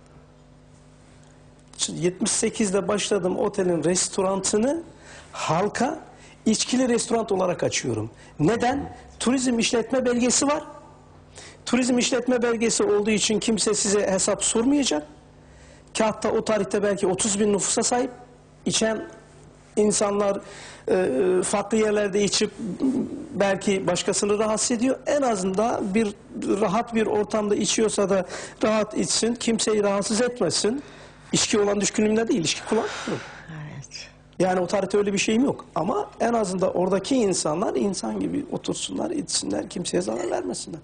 yetmiş sekizde başladım otelin restorantını halka içkili restoran olarak açıyorum. Neden? Turizm işletme belgesi var. Turizm işletme belgesi olduğu için kimse size hesap sormayacak. Kağıtta o tarihte belki otuz bin nüfusa sahip. İçen insanlar e, farklı yerlerde içip belki başkasını rahatsız ediyor. En azından bir rahat bir ortamda içiyorsa da rahat içsin. Kimseyi rahatsız etmesin. İçki olan düşkünlüğümde değil. İçki kullanmıyorum. Evet. Yani o tarihte öyle bir şeyim yok. Ama en azından oradaki insanlar insan gibi otursunlar, içsinler, kimseye zarar vermesinler.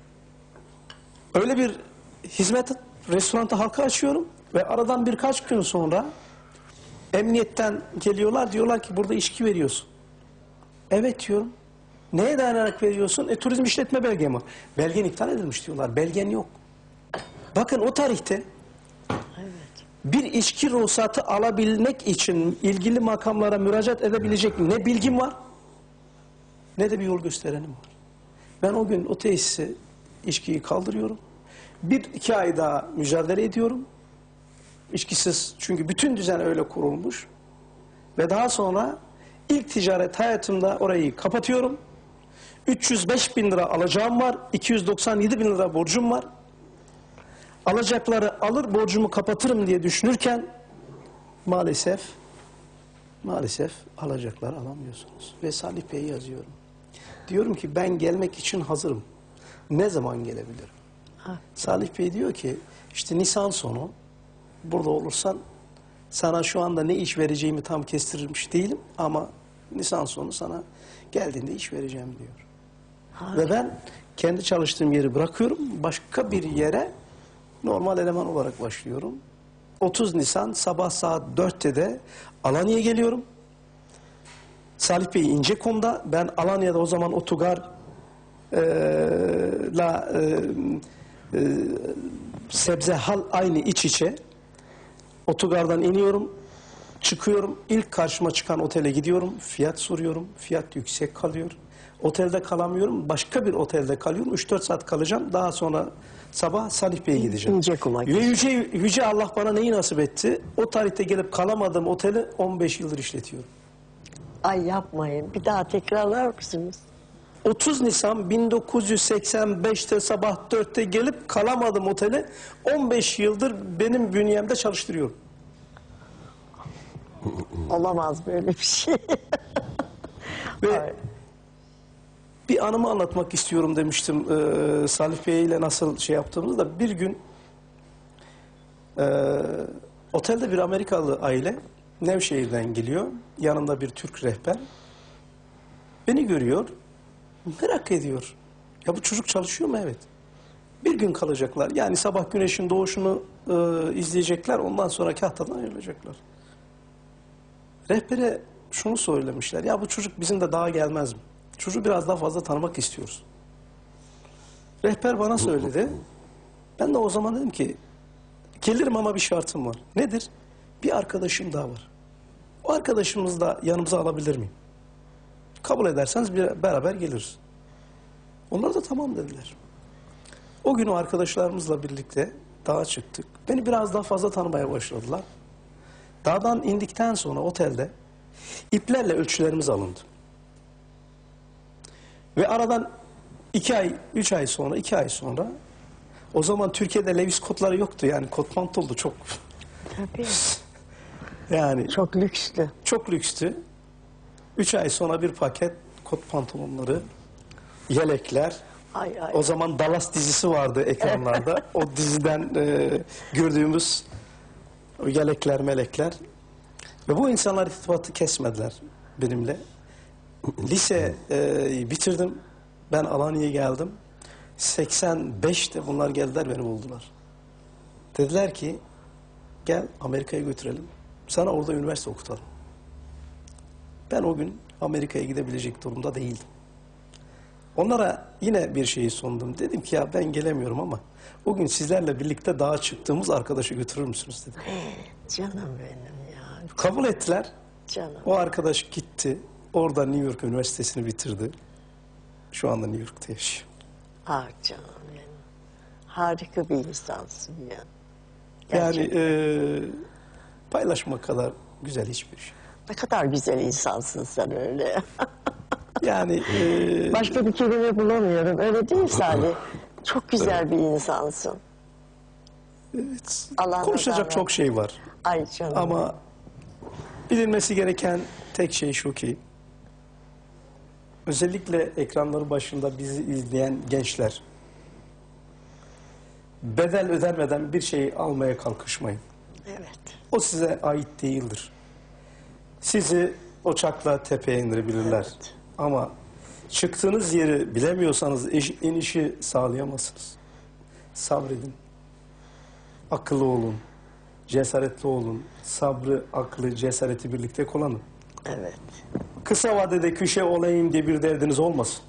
Öyle bir hizmet restoranta halka açıyorum ve aradan birkaç gün sonra emniyetten geliyorlar, diyorlar ki burada içki veriyorsun. Evet diyorum. Neye dayanarak veriyorsun? E turizm işletme belgem var. Belgen iptal edilmiş diyorlar. Belgen yok. Bakın o tarihte bir içki ruhsatı alabilmek için ilgili makamlara müracaat edebilecek ne bilgim var ne de bir yol gösterenim var. Ben o gün o tesisi içkiyi kaldırıyorum. Bir iki ay daha mücadele ediyorum. İçkisiz çünkü bütün düzen öyle kurulmuş. Ve daha sonra ilk ticaret hayatımda orayı kapatıyorum. üç yüz beş bin lira alacağım var. iki yüz doksan yedi bin lira borcum var. Alacakları alır borcumu kapatırım diye düşünürken maalesef maalesef alacakları alamıyorsunuz. Ve Salih Bey'e yazıyorum. Diyorum ki ben gelmek için hazırım. Ne zaman gelebilirim? Ha. Salih Bey diyor ki işte Nisan sonu burada olursan sana şu anda ne iş vereceğimi tam kestirmiş değilim ama Nisan sonu sana geldiğinde iş vereceğim diyor. Ha. Ve ben kendi çalıştığım yeri bırakıyorum. Başka bir yere normal eleman olarak başlıyorum. otuz Nisan sabah saat dörtte de Alanya'ya geliyorum. Salih Bey İncekom'da. Ben Alanya'da o zaman otogar e, la e, e, sebze hal aynı iç içe. Otogardan iniyorum, çıkıyorum. İlk karşıma çıkan otele gidiyorum. Fiyat soruyorum. Fiyat yüksek kalıyor. Otelde kalamıyorum. Başka bir otelde kalıyorum. üç dört saat kalacağım. Daha sonra sabah Salih Bey'e gideceğim. İnce kuma Ve yüce, yüce Allah bana neyi nasip etti? O tarihte gelip kalamadığım oteli on beş yıldır işletiyorum. Ay yapmayın. Bir daha tekrarlar mısınız? otuz Nisan bin dokuz yüz seksen beşte sabah dörtte gelip kalamadım otele. on beş yıldır benim bünyemde çalıştırıyorum. Olamaz böyle bir şey. Ve Ay. bir anımı anlatmak istiyorum demiştim e, Salih Bey ile nasıl şey yaptığımızda. Bir gün e, otelde bir Amerikalı aile Nevşehir'den geliyor. Yanında bir Türk rehber. Beni görüyor. Merak ediyor. Ya bu çocuk çalışıyor mu? Evet. Bir gün kalacaklar. Yani sabah güneşin doğuşunu e, izleyecekler. Ondan sonra kahtadan ayrılacaklar. Rehbere şunu söylemişler. Ya bu çocuk bizim de daha gelmez mi? Çocuğu biraz daha fazla tanımak istiyoruz. Rehber bana söyledi. Ben de o zaman dedim ki gelirim ama bir şartım var. Nedir? Bir arkadaşım daha var. O arkadaşımızı da yanımıza alabilir miyim? Kabul ederseniz bir, beraber geliriz. Onlar da tamam dediler. O gün o arkadaşlarımızla birlikte dağa çıktık. Beni biraz daha fazla tanımaya başladılar. Dağdan indikten sonra otelde iplerle ölçülerimiz alındı. Ve aradan iki ay, üç ay sonra, iki ay sonra o zaman Türkiye'de Levi's kotları yoktu. Yani kot pantoldu çok. Tabii. Yani Çok lükstü. çok lükstü. Üç ay sonra bir paket kot pantolonları, yelekler. Ay ay. O zaman Dallas dizisi vardı ekranlarda. O diziden e, gördüğümüz o yelekler, melekler. Ve bu insanlar irtibatı kesmediler benimle. Lise e, bitirdim. Ben Alanya'ya geldim. seksen beşte bunlar geldiler beni buldular. Dediler ki gel Amerika'ya götürelim. Sana orada üniversite okutalım. Ben o gün Amerika'ya gidebilecek durumda değildim. Onlara yine bir şeyi sundum. Dedim ki ya ben gelemiyorum ama o gün sizlerle birlikte dağa çıktığımız arkadaşı götürür müsünüz dedim. Canım benim ya. Kabul ettiler. Canım. O arkadaş gitti. Orada New York Üniversitesi'ni bitirdi. Şu anda New York'ta yaşıyor. Ah canım benim. Harika bir insansın ya. Yani Gerçekten. e, paylaşmak kadar güzel hiçbir şey. Ne kadar güzel insansın sen öyle. Yani e, Başka bir kelime bulamıyorum. Öyle değil Salih. Çok güzel bir insansın. evet, Allah konuşacak nazar çok şey var. Ay canım. Ama bilinmesi gereken tek şey şu ki özellikle ekranları başında bizi izleyen gençler bedel ödenmeden bir şeyi almaya kalkışmayın. Evet. O size ait değildir. Sizi uçakla tepeye indirebilirler. Evet. Ama çıktığınız yeri bilemiyorsanız iş- inişi sağlayamazsınız. Sabredin. Akıllı olun. Cesaretli olun. Sabrı, aklı, cesareti birlikte kullanın. Evet. Kısa vadede köşe olayım diye bir derdiniz olmasın.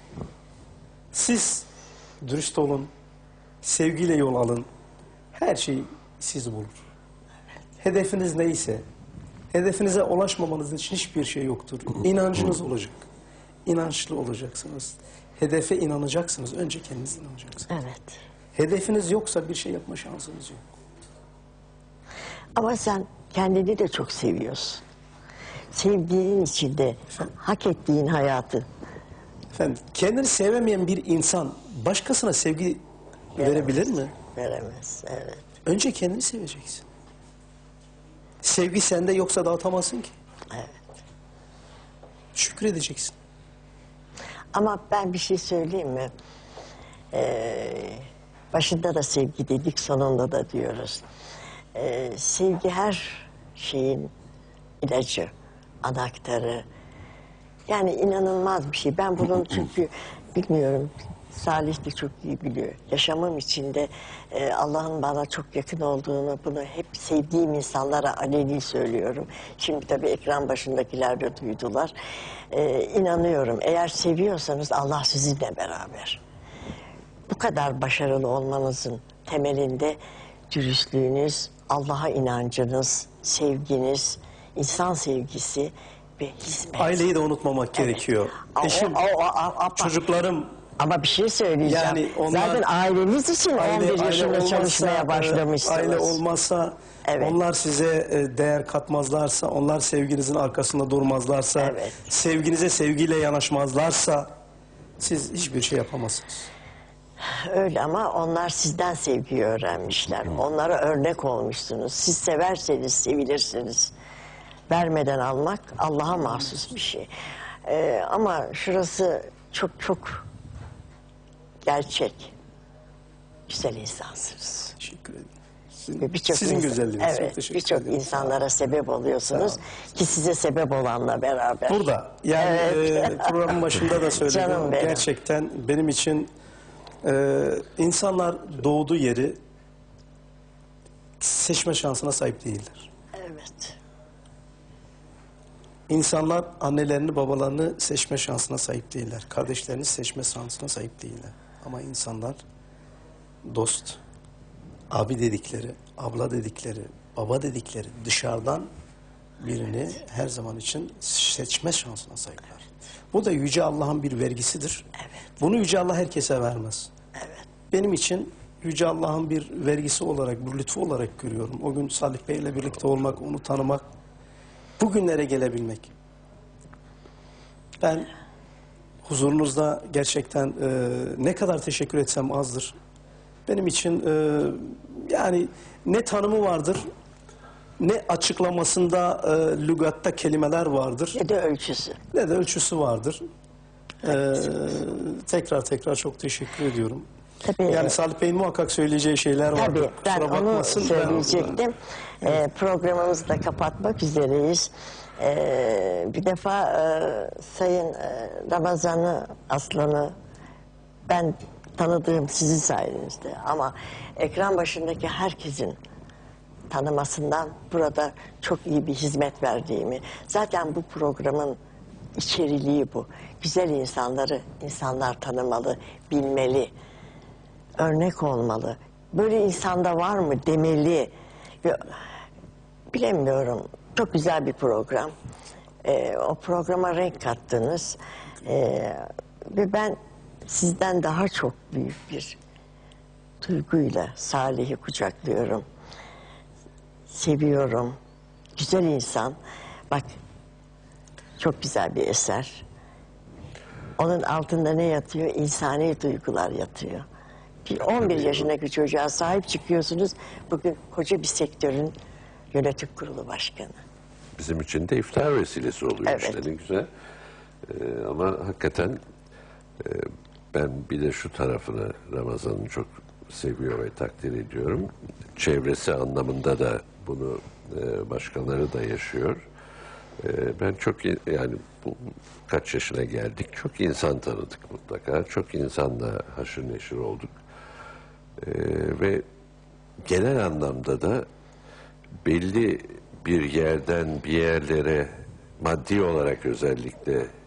Siz dürüst olun. Sevgiyle yol alın. Her şey sizi bulur. Hedefiniz neyse, hedefinize ulaşmamanız için hiçbir şey yoktur. İnancınız olacak. İnançlı olacaksınız. Hedefe inanacaksınız. Önce kendiniz inanacaksınız. Evet. Hedefiniz yoksa bir şey yapma şansınız yok. Ama sen kendini de çok seviyorsun. Sevdiğin içinde hak ettiğin hayatı. Efendim, kendini sevemeyen bir insan başkasına sevgi verebilir mi? Veremez. Evet. Önce kendini seveceksin. Sevgi sende yoksa dağıtamazsın ki. Evet. Şükredeceksin. Ama ben bir şey söyleyeyim mi? Ee, başında da sevgi dedik, sonunda da diyoruz. Ee, sevgi her şeyin ilacı, anahtarı. Yani inanılmaz bir şey. Ben bunun çünkü bilmiyorum, Salih de çok iyi biliyor. Yaşamım içinde e, Allah'ın bana çok yakın olduğunu, bunu hep sevdiğim insanlara aleni söylüyorum. Şimdi tabii ekran başındakiler de duydular. E, inanıyorum, eğer seviyorsanız Allah sizinle beraber. Bu kadar başarılı olmanızın temelinde dürüstlüğünüz, Allah'a inancınız, sevginiz, insan sevgisi ve hizmet. Aileyi de unutmamak gerekiyor. O- Eşim, o- o- o- o- çocuklarım, Ama bir şey söyleyeceğim. Yani onlar- Zaten aileniz için on bir yaşında olmazsa, çalışmaya e, başlamışsınız. Aile olmazsa, Evet. onlar size e, değer katmazlarsa, onlar sevginizin arkasında durmazlarsa, Evet. sevginize sevgiyle yanaşmazlarsa siz hiçbir şey yapamazsınız. Öyle ama onlar sizden sevgiyi öğrenmişler. Onlara örnek olmuşsunuz. Siz severseniz sevilirsiniz. Vermeden almak Allah'a mahsus bir şey. Ee, ama şurası çok çok gerçek. Güzel insansınız. Teşekkür ederim. Sizin, Ve birçok sizin insan- güzelliğiniz. Çok Evet, teşekkür birçok ederim. insanlara sebep oluyorsunuz ki size sebep olanla beraber. Burada yani Evet. e, programın başında da söyledim. Canım benim. Gerçekten benim için e, insanlar doğduğu yeri seçme şansına sahip değiller. Evet. İnsanlar annelerini babalarını seçme şansına sahip değiller. Kardeşlerini seçme şansına sahip değiller. Ama insanlar dost, abi dedikleri, abla dedikleri, baba dedikleri dışarıdan birini her zaman için seçme şansına sahipler. Bu da Yüce Allah'ın bir vergisidir. Bunu Yüce Allah herkese vermez. Benim için Yüce Allah'ın bir vergisi olarak, bir lütfu olarak görüyorum. O gün Salih Bey ile birlikte olmak, onu tanımak, bugünlere gelebilmek. Ben huzurunuzda gerçekten e, ne kadar teşekkür etsem azdır. Benim için e, yani ne tanımı vardır, ne açıklamasında e, lügatta kelimeler vardır, Ne de ölçüsü. ne de ölçüsü vardır. E, tekrar tekrar çok teşekkür ediyorum. Tabii. Yani Salih Bey'in muhakkak söyleyeceği şeyler vardır. Tabii ben Kusura onu bakmasın. söyleyecektim. Ee, programımızı da kapatmak üzereyiz. Ee, bir defa e, Sayın e, Ramazan'ı, Aslan'ı ben tanıdığım sizin sayenizde ama ekran başındaki herkesin tanımasından burada çok iyi bir hizmet verdiğimi, zaten bu programın içeriliği bu. Güzel insanları insanlar tanımalı, bilmeli, örnek olmalı. Böyle insanda var mı demeli. Ve bilemiyorum. Çok güzel bir program. Ee, o programa renk kattınız. Ee, ve ben sizden daha çok büyük bir duyguyla Salih'i kucaklıyorum. Seviyorum. Güzel insan. Bak çok güzel bir eser. Onun altında ne yatıyor? İnsani duygular yatıyor. Bir on bir yaşındaki çocuğa sahip çıkıyorsunuz. Bugün koca bir sektörün yönetim kurulu başkanı. Bizim için de iftar vesilesi oluyor Evet. işte ne güzel. Ee, ama hakikaten e, ben bir de şu tarafını Ramazan'ı çok seviyor ve takdir ediyorum. Çevresi anlamında da bunu e, başkaları da yaşıyor. E, ben çok in- yani bu kaç yaşına geldik çok insan tanıdık mutlaka. Çok insanla haşır neşir olduk. E, ve genel anlamda da belli bir yerden bir yerlere maddi olarak özellikle